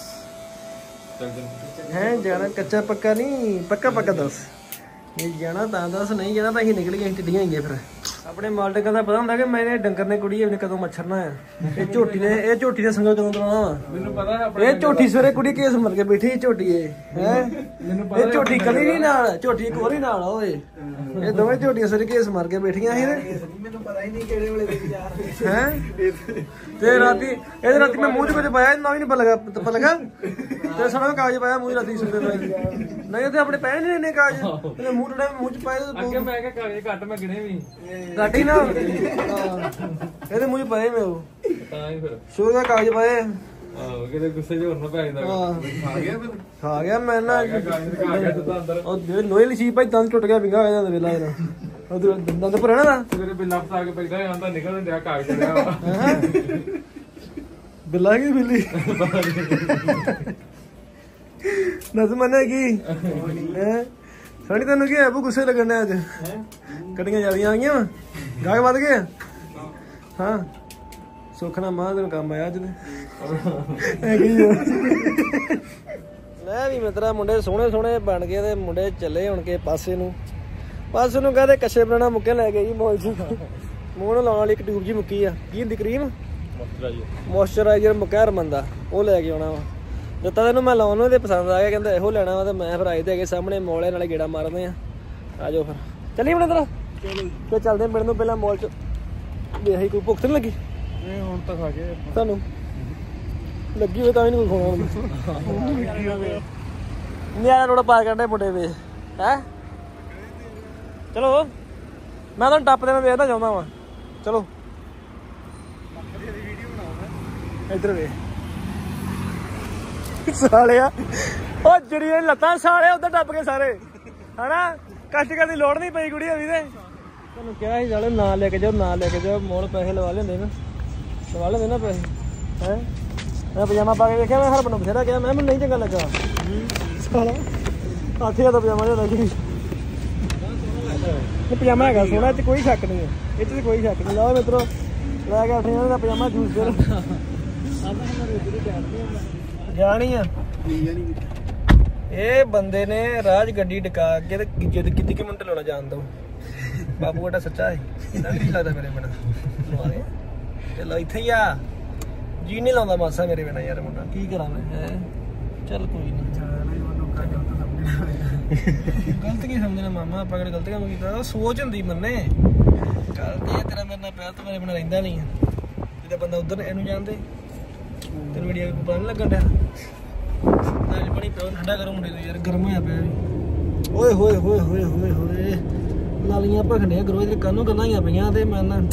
ਹੈ ਜਾਣਾ ਕੱਚਾ ਪੱਕਾ ਨਹੀਂ ਪੱਕਾ ਪੱਕਾ ਦੱਸ ਇਹ ਜਾਣਾ ਤਾਂ ਦੱਸ ਨਹੀਂ ਜਾਣਾ ਤਾਂ ਅਸੀਂ ਨਿਕਲ ਗਏ ਟਿੱਡੀਆਂ ਆਈਏ ਫਿਰ ਆਪਣੇ ਮਾਲਕਾਂ ਦਾ ਪਤਾ ਹੁੰਦਾ ਕਿ ਮੇਰੇ ਡੰਗਰ ਨੇ ਕੁੜੀ ਨੇ ਕਦੋਂ ਮੱਛਰਨਾ ਆ ਇਹ ਝੋਟੀ ਨੇ ਇਹ ਝੋਟੀ ਨੇ ਸੰਗਾ ਕਦੋਂ ਦਵਾਉਣਾ ਵਾ ਮੈਨੂੰ ਪਤਾ ਇਹ ਝੋਟੀ ਸਵੇਰੇ ਕੁੜੀ ਕੇਸ ਮਰ ਕੇ ਬੈਠੀ ਝੋਟੀ ਇਹ ਹੈ ਮੈਨੂੰ ਪਤਾ ਇਹ ਝੋਟੀ ਕੱਲੀ ਨਹੀਂ ਨਾਲ ਝੋਟੀ ਇੱਕ ਹੋਰ ਹੀ ਨਾਲ ਓਏ ਇਹ ਦੋਵੇਂ ਝੋਟੀਆਂ ਸਵੇਰੇ ਕੇਸ ਮਰ ਕੇ ਬੈਠੀਆਂ ਸੀ ਮੈਨੂੰ ਪਤਾ ਹੀ ਨਹੀਂ ਕਿਹੜੇ ਵੇਲੇ ਦੇ ਯਾਰ ਹੈ ਤੇ ਰਾਤੀ ਇਹਦੇ ਰਾਤੀ ਮੈਂ ਮੂੰਹ 'ਚ ਕੁਝ ਪਾਇਆ ਨਾ ਵੀ ਨਹੀਂ ਪਤਾ ਲੱਗਾ ਪਤਾ ਲੱਗਾ ਤੇ ਸਾਡਾ ਕਾਗਜ਼ ਪਾਇਆ ਮੂੰਹ 'ਚ ਰਾਤੀ ਸੁਣਦੇ ਪਏ ਨਹੀਂ ਤੇ ਆਪਣੇ ਪੈ ਨਹੀਂ ਨੇ ਕਾਗਜ਼ ਇਹਨੇ ਮੂੰਹ ਟੜਾ ਮੂੰਹ 'ਚ ਪਾਏ ਅੱਗੇ ਮੈਂ ਕਿਹਾ ਕਾਗਜ਼ ਘੱਟ ਮੈਂ ਗਿਣੇ ਵੀ ਘੱਟ ਹੀ ਨਾ ਇਹਦੇ ਮੂੰਹ 'ਚ ਪਾਏ ਮੈਂ ਉਹ ਤਾਂ ਹੀ ਫਿਰ ਸ਼ੁਰੂ ਦਾ ਕਾਗਜ਼ ਪਾਏ ਆਹ ਕਿਤੇ ਗੁੱਸੇ 'ਚ ਹੋਰ ਨਾ ਪੈ ਜਾਂਦਾ ਖਾ ਗਿਆ ਫਿਰ ਖਾ ਗਿਆ ਮੈਂ ਨਾ ਉਹ ਜਿਹੜੇ ਲੋਹੇ ਵਾਲੀ ਚੀਜ਼ ਭਾਈ ਦੰਦ ਟੁੱਟ ਗਿਆ ਵਿੰਗਾ ਹੋਇਆ ਜਾਂਦਾ ਵੇਲਾ ਇਹਦਾ ਉਧਰ ਦੰਦ ਭਰਣਾ ਦਾ ਮੇਰੇ ਬਿੱਲਾ ਫਸਾ ਕੇ ਪੈਂਦਾ ਆਂਦਾ ਨਿਕਲ ਡਿਆ ਕਾਗਜ਼ ਰਿਹਾ ਬਿੱਲਾ ਕੀ ਬਿੱਲੀ ਨਜ਼ਮਨ ਕੀ ਹੈ ਸਾਡੀ ਤੈਨੂੰ ਕੀ ਹੈ ਬੂ ਗੁੱਸੇ ਲੱਗਣਾ ਅੱਜ ਕਟੀਆਂ ਜ਼ਿਆਦੀਆਂ ਆ ਗਈਆਂ ਗਾਹ ਵੱਧ ਗਏ ਹਾਂ ਸੁੱਖ ਨਾਲ ਮਾਂ ਤੈਨੂੰ ਕੰਮ ਆਇਆ ਅੱਜ ਦੇ ਮੈਂ ਵੀ ਮਿੱਤਰਾ ਮੁੰਡੇ ਸੋਹਣੇ ਸੋਹਣੇ ਬਣ ਗਏ ਤੇ ਮੁੰਡੇ ਚੱਲੇ ਹੁਣ ਕੇ ਪਾਸੇ ਨੂੰ ਪਾਸੇ ਨੂੰ ਕਹਦੇ ਕੱਛੇ ਬਣਾਉਣਾ ਮੁੱਕੇ ਲੈ ਗਏ ਜੀ ਮੋਲ ਚ ਮੂੰਹ ਨੂੰ ਲਾਉਣ ਵਾਲੀ ਇੱਕ ਟਿਊਬ ਜੀ ਮੁੱਕੀ ਆ ਕੀ ਹੁੰਦੀ ਕਰੀਮ ਮੋਇਸਚਰਾਈਜ਼ਰ ਮੁੱਕਿਆ ਹਰਮਨ ਦਾ ਉਹ ਲੈ ਕੇ ਆਉਣਾ ਵਾ ਦਿੱਤਾ ਤੈਨੂੰ ਮੈਂ ਲਾਉਣ ਨੂੰ ਤੇ ਪਸੰਦ ਆ ਗਿਆ ਕਹਿੰਦਾ ਇਹੋ ਲੈਣਾ ਵਾ ਤੇ ਮੈਂ ਫਿਰ ਆਏ ਤੇ ਹੈਗੇ ਸਾਹਮਣੇ ਮੋਲੇ ਨਾਲੇ ਗੇੜਾ ਮਾਰਦੇ ਆ ਆ ਜਾਓ ਫਿਰ ਚੱਲੀਏ ਮਨਿੰਦਰ ਤੇ ਚੱਲਦੇ ਮਿਲਣ ਨੂੰ ਪਹਿਲਾਂ ਮੋਲ ਚ ਵੇਖੀ ਕੋਈ ਭੁੱਖ ਨਹੀਂ ਲੱਗੀ ਇਹ ਹੁਣ ਤਾਂ ਖਾ ਗਏ ਤੁਹਾਨੂੰ ਲੱਗੀ ਹੋਵੇ ਤਾਂ ਵੀ ਨਹੀਂ ਕੋਈ ਖਾਣਾ ਨਿਆਣਾ ਰੋੜਾ ਪਾਰ ਕਰਦੇ ਮੁੰਡੇ ਵੇ ਹੈ ਚਲੋ ਮੈਂ ਤੁਹਾਨੂੰ ਟੱਪ ਦੇਣਾ ਵੇਖਦਾ ਚਾਹੁੰਦਾ ਵਾਂ ਚਲੋ ਇੱਧਰ ਵੇ ਸਾਲਿਆ ਉਹ ਜਿਹੜੀਆਂ ਲੱਤਾਂ ਸਾਲੇ ਉੱਧਰ ਟੱਪ ਗਏ ਸਾਰੇ ਹਨਾ ਕਸ਼ਟ ਕਰਨ ਦੀ ਲੋੜ ਨਹੀਂ ਪਈ ਕੁੜੀ ਅਭੀ ਤੇ ਤੁਹਾਨੂੰ ਕਿਹਾ ਸੀ ਸਾਲੇ ਨਾ ਲੈ ਕੇ ਜਾਓ ਨਾ ਲੈ ਕੇ ਜਾਓ ਮੋਲ ਪੈਸੇ ਲਵਾ ਲੈਂਦੇ ਨਾ ਲਵਾ ਲੈਂਦੇ ਨਾ ਪੈਸੇ ਹੈ ਮੈਂ ਪਜਾਮਾ ਪਾ ਕੇ ਵੇਖਿਆ ਮੈਂ ਹਰ ਬੰਦਾ ਬਥੇਰਾ ਗਿਆ ਮੈਂ ਮੈਨੂੰ ਨਹੀਂ ਚੰਗਾ ਲੱਗਾ ਸਾਲਾ ਆਥੇ ਦਾ ਪਜਾਮਾ ਜਿਹਾ ਲੱਗੀ ਇਹ ਪਜਾਮਾ ਹੈਗਾ ਸੋਹਣਾ ਇਹ 'ਚ ਕੋਈ ਸ਼ੱਕ ਨਹੀਂ ਹੈ ਇਹ 'ਚ ਕੋਈ ਸ਼ੱਕ ਨਹੀਂ ਲਓ ਮਿੱਤਰੋ ਲੈ ਕੇ ਆਠੇ ਦਾ ਪਜਾਮਾ ਜੂਸ ਦੇ ਜਾਣੀ ਆ ਇਹ ਬੰਦੇ ਨੇ ਰਾਜ ਗੱਡੀ ਡਕਾ ਕੇ ਤੇ ਜਿੱਦ ਕੀਤੀ ਕਿ ਮਿੰਟ ਲਾਉਣਾ ਜਾਣ ਦੋ ਬਾਬੂ ਸਾਡਾ ਸੱਚਾ ਹੈ ਨਹੀਂ ਲੱਗਦਾ ਮੇਰੇ ਬਿਨਾਂ ਤੇ ਲੋ ਇੱਥੇ ਹੀ ਆ ਜੀ ਨਹੀਂ ਲਾਉਂਦਾ ਮਾਸਾ ਮੇਰੇ ਬਿਨਾਂ ਯਾਰ ਮੁੰਡਾ ਕੀ ਕਰਾਂ ਮੈਂ ਹੈ ਚੱਲ ਕੋਈ ਨਹੀਂ ਗਲਤ ਕੀ ਸਮਝਣਾ ਮਾਮਾ ਆਪਾਂ ਕਿਹੜਾ ਗਲਤ ਕੰਮ ਕੀਤਾ ਸੋਚ ਹੁੰਦੀ ਮੰਨੇ ਗਲਤੀ ਹੈ ਤੇਰਾ ਮੇਰੇ ਨਾਲ ਪਿਆਰ ਤਾਂ ਮੇਰੇ ਬਿਨਾਂ ਰਹਿੰਦਾ ਨਹੀਂ ਜਿੱਦਾਂ ਬੰਦਾ ਉਧਰ ਇਹਨੂੰ ਜਾਣਦੇ ਤੈਨੂੰ ਵੀਡੀਓ ਪਤਾ ਨਹੀਂ ਲੱਗਣ ਡਿਆ ਨਾਲ ਪਾਣੀ ਪਿਓ ਠੰਡਾ ਕਰੋ ਮੁੰਡੇ ਨੂੰ ਯਾਰ ਗਰਮ ਹੋਇਆ ਪਿਆ ਵੀ ਓਏ ਹੋਏ ਹੋਏ ਹੋਏ ਹੋਏ ਹੋਏ ਲਾਲੀਆਂ ਭਖਣੀਆਂ ਕਰੋ ਇਹਦੇ ਕੰਨੋਂ ਗੱਲਾਂ ਹੀ ਪਈਆਂ ਤੇ ਮੈਂ ਨਾ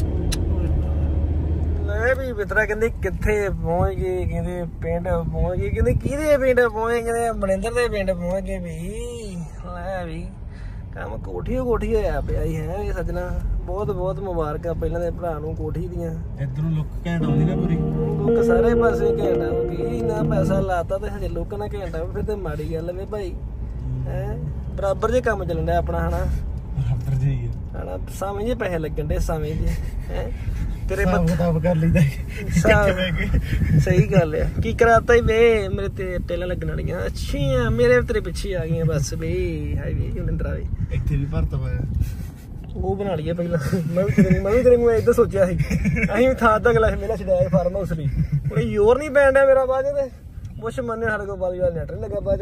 ਲੈ ਵੀ ਮਿੱਤਰਾ ਕਹਿੰਦੇ ਕਿੱਥੇ ਪਹੁੰਚ ਗਏ ਕਹਿੰਦੇ ਪਿੰਡ ਪਹੁੰਚ ਗਏ ਕਹਿੰਦੇ ਕਿਹਦੇ ਪਿੰਡ ਪਹੁੰਚ ਗਏ ਮਨਿੰਦਰ ਦੇ ਪਿੰਡ ਪਹੁੰਚ ਗਏ ਵੀ ਲੈ ਵੀ ਕੰਮ ਕੋਠੀਓ ਕੋਠੀ ਹੋਇਆ ਪਿਆ ਹੀ ਹੈ ਇਹ ਸੱਜਣਾ ਬਹੁਤ ਬਹੁਤ ਮੁਬਾਰਕਾਂ ਪਹਿਲਾਂ ਦੇ ਭਰਾ ਨੂੰ ਕੋਠੀ ਦੀਆਂ ਇਧਰੋਂ ਲੁੱਕ ਘੈਂਟ ਆਉਂਦੀ ਨਾ ਪੂਰੀ ਲੁੱਕ ਸਾਰੇ ਪਾਸੇ ਘੈਂਟ ਆਉਗੀ ਨਾ ਪੈਸਾ ਲਾਤਾ ਤੇ ਹਜੇ ਲੁੱਕ ਨਾ ਘੈਂਟ ਆਉ ਫਿਰ ਤੇ ਮਾੜੀ ਗੱਲ ਵੇ ਭਾਈ ਹੈ ਬਰਾਬਰ ਜੇ ਕੰਮ ਚੱਲਣ ਡਿਆ ਆਪਣਾ ਹਨਾ ਬਰਾਬਰ ਜੇ ਹੀ ਹਨਾ ਸਾਵੇਂ ਜੇ ਪੈਸੇ ਲੱਗਣ ਡੇ ਸਾਵੇਂ ਜੇ ਹੈ ਤੇਰੇ ਮਤਲਬ ਕਰ ਲਈਦਾ ਸਹੀ ਗੱਲ ਆ ਕੀ ਕਰਾਤਾ ਹੀ ਵੇ ਮੇਰੇ ਤੇ ਟੇਲਾਂ ਲੱਗਣ ਵਾਲੀਆਂ ਅੱਛੀਆਂ ਮੇਰੇ ਤੇਰੇ ਪਿੱਛੇ ਆ ਗਈਆਂ ਬਸ ਵੇ ਹਾਈ ਵੇ ਮਨਿੰਦਰਾ ਵੇ ਇੱਥੇ ਵੀ ਭਰਤਾ ਪਾਇਆ ਉਹ ਬਣਾ ਲਈਏ ਪਹਿਲਾਂ। ਮੈਂ ਵੀ ਤੇਰੇ ਮੈਂ ਵੀ ਤੇਰੇ ਨੂੰ ਇੱਦਾਂ ਸੋਚਿਆ ਸੀ ਅਸੀਂ ਵੀ ਥਾਂ ਤੱਕ ਲੈ ਮੇਰਾ ਛਡਾਇਆ ਫਾਰਮ ਹਾਊਸ ਲਈ ਕੋਈ ਜ਼ੋਰ ਨਹੀਂ ਪੈਣ ਡਿਆ ਮੇਰਾ ਬਾਅਦ ਤੇ ਕੁਛ ਮੰਨੇ ਸਾਡੇ ਕੋਲ ਬਾਲੀ ਵਾਲਾ ਨੈਟ ਨਹੀਂ ਲੱਗਾ ਬਾਅਦ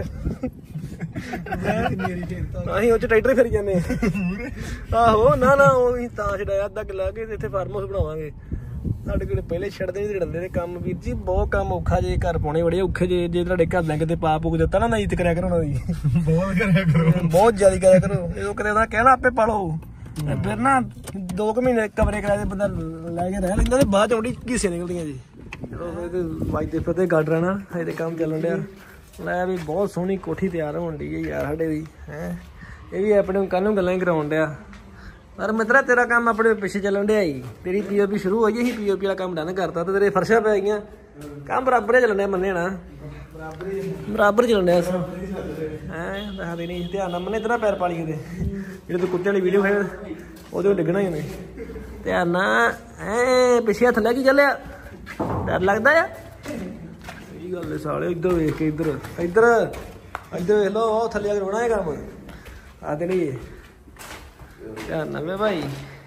ਅਸੀਂ ਉਹ ਚ ਟਰੈਕਟਰ ਫਿਰ ਜਾਂਦੇ ਆਹੋ ਨਾ ਨਾ ਉਹ ਤਾਂ ਛਡਾਇਆ ਅੱਧਾ ਕਿੱਲਾ ਕੇ ਇੱਥੇ ਫਾਰਮ ਹਾਊਸ ਬਣਾਵਾਂਗੇ ਸਾਡੇ ਕੋਲ ਪਹਿਲੇ ਛੱਡਦੇ ਨਹੀਂ ਰੜਦੇ ਨੇ ਕੰਮ ਵੀਰ ਜੀ ਬਹੁਤ ਕੰਮ ਔਖਾ ਜੇ ਘਰ ਪਾਉਣੇ ਬੜੇ ਔਖੇ ਜੇ ਜੇ ਤੁਹਾਡੇ ਘਰ ਲੈ ਕਿਤੇ ਪਾ ਪੂਕ ਦਿੱਤਾ ਨਾ ਇੱਜ਼ਤ ਕਰਿਆ ਕਰੋ ਉਹਨਾਂ ਦੀ ਬਹੁਤ ਕਰਿਆ ਕਰੋ ਬਹੁਤ ਜ਼ਿਆਦਾ ਕਰਿਆ ਕਰੋ ਇਹ ਕਦੇ ਉਹਦਾ ਕਹਿਣਾ ਆਪੇ ਪਾਲੋ ਫਿਰ ਨਾ ਦੋ ਕੁ ਮਹੀਨੇ ਕਮਰੇ ਕਰਾਏ ਬੰਦਾ ਲੈ ਕੇ ਰਹਿ ਲੈਂਦਾ ਤੇ ਬਾਅਦ ਚੋਂ ਘੀਸੇ ਨਿਕਲਦੀਆਂ ਜੀ ਚਲੋ ਵਾਜਦੇ ਫਿਰਦੇ ਗੱਡ ਰਹਿਣਾ ਇਹਦੇ ਕੰਮ ਚੱਲਣ ਡਿਆ ਲੈ ਵੀ ਬਹੁਤ ਸੋਹਣੀ ਕੋਠੀ ਤਿਆਰ ਹੋਣ ਡਈ ਹੈ ਯਾਰ ਸਾਡੇ ਦੀ ਹੈ ਇਹ ਵੀ ਆਪਣੇ ਕੱਲ ਨੂੰ ਗੱਲਾਂ ਹੀ ਕਰਾਉਣ ਡਿਆ ਪਰ ਮਿੱਤਰਾ ਤੇਰਾ ਕੰਮ ਆਪਣੇ ਪਿੱਛੇ ਚੱਲਣ ਡਿਆ ਹੀ ਤੇਰੀ ਪੀਓਪੀ ਸ਼ੁਰੂ ਹੋਈ ਅਸੀਂ ਪੀਓਪੀ ਵਾਲਾ ਕੰਮ ਡਨ ਕਰਤਾ ਤੇ ਤੇਰੇ ਫਰਸ਼ਾਂ ਪੈ ਗਈਆਂ ਕੰਮ ਬਰਾਬਰ ਹੀ ਚੱਲਣ ਡਿਆ ਮੰਨੇ ਨਾ ਬਰਾਬਰ ਚੱਲਣ ਡਿਆ ਹੈਂ ਦੱਸਦੇ ਨਹੀਂ ਧਿਆਨ ਨਾਲ ਮੰਨੇ ਤੇਰਾ ਪੈਰ ਪਾਲੀ ਕਿਤੇ ਜਿਹੜੇ ਤੂੰ ਕੁੱਤੇ ਵਾਲੀ ਵੀਡੀਓ ਖਾਏ ਉਹਦੇ ਡਿੱਗਣਾ ਹੀ ਉਹਨੇ ਧਿਆਨ ਨਾਲ ਐ ਪਿੱਛੇ ਹੱਥ ਲੈ ਕੇ ਚੱਲਿਆ ਡਰ ਲੱਗਦਾ ਆ ਸਹੀ ਗੱਲ ਹੈ ਸਾਲੇ ਇੱਧਰ ਵੇਖ ਕੇ ਇੱਧਰ ਇੱਧਰ ਇੱਧਰ ਵੇਖ ਲਓ ਉਹ ਥੱਲੇ ਕਰਾਉਣਾ ਇਹ ਕੰਮ ਆ ਤੇ ਨਹੀਂ ਧਿਆਨ ਨਾਲ ਵੇ ਭਾਈ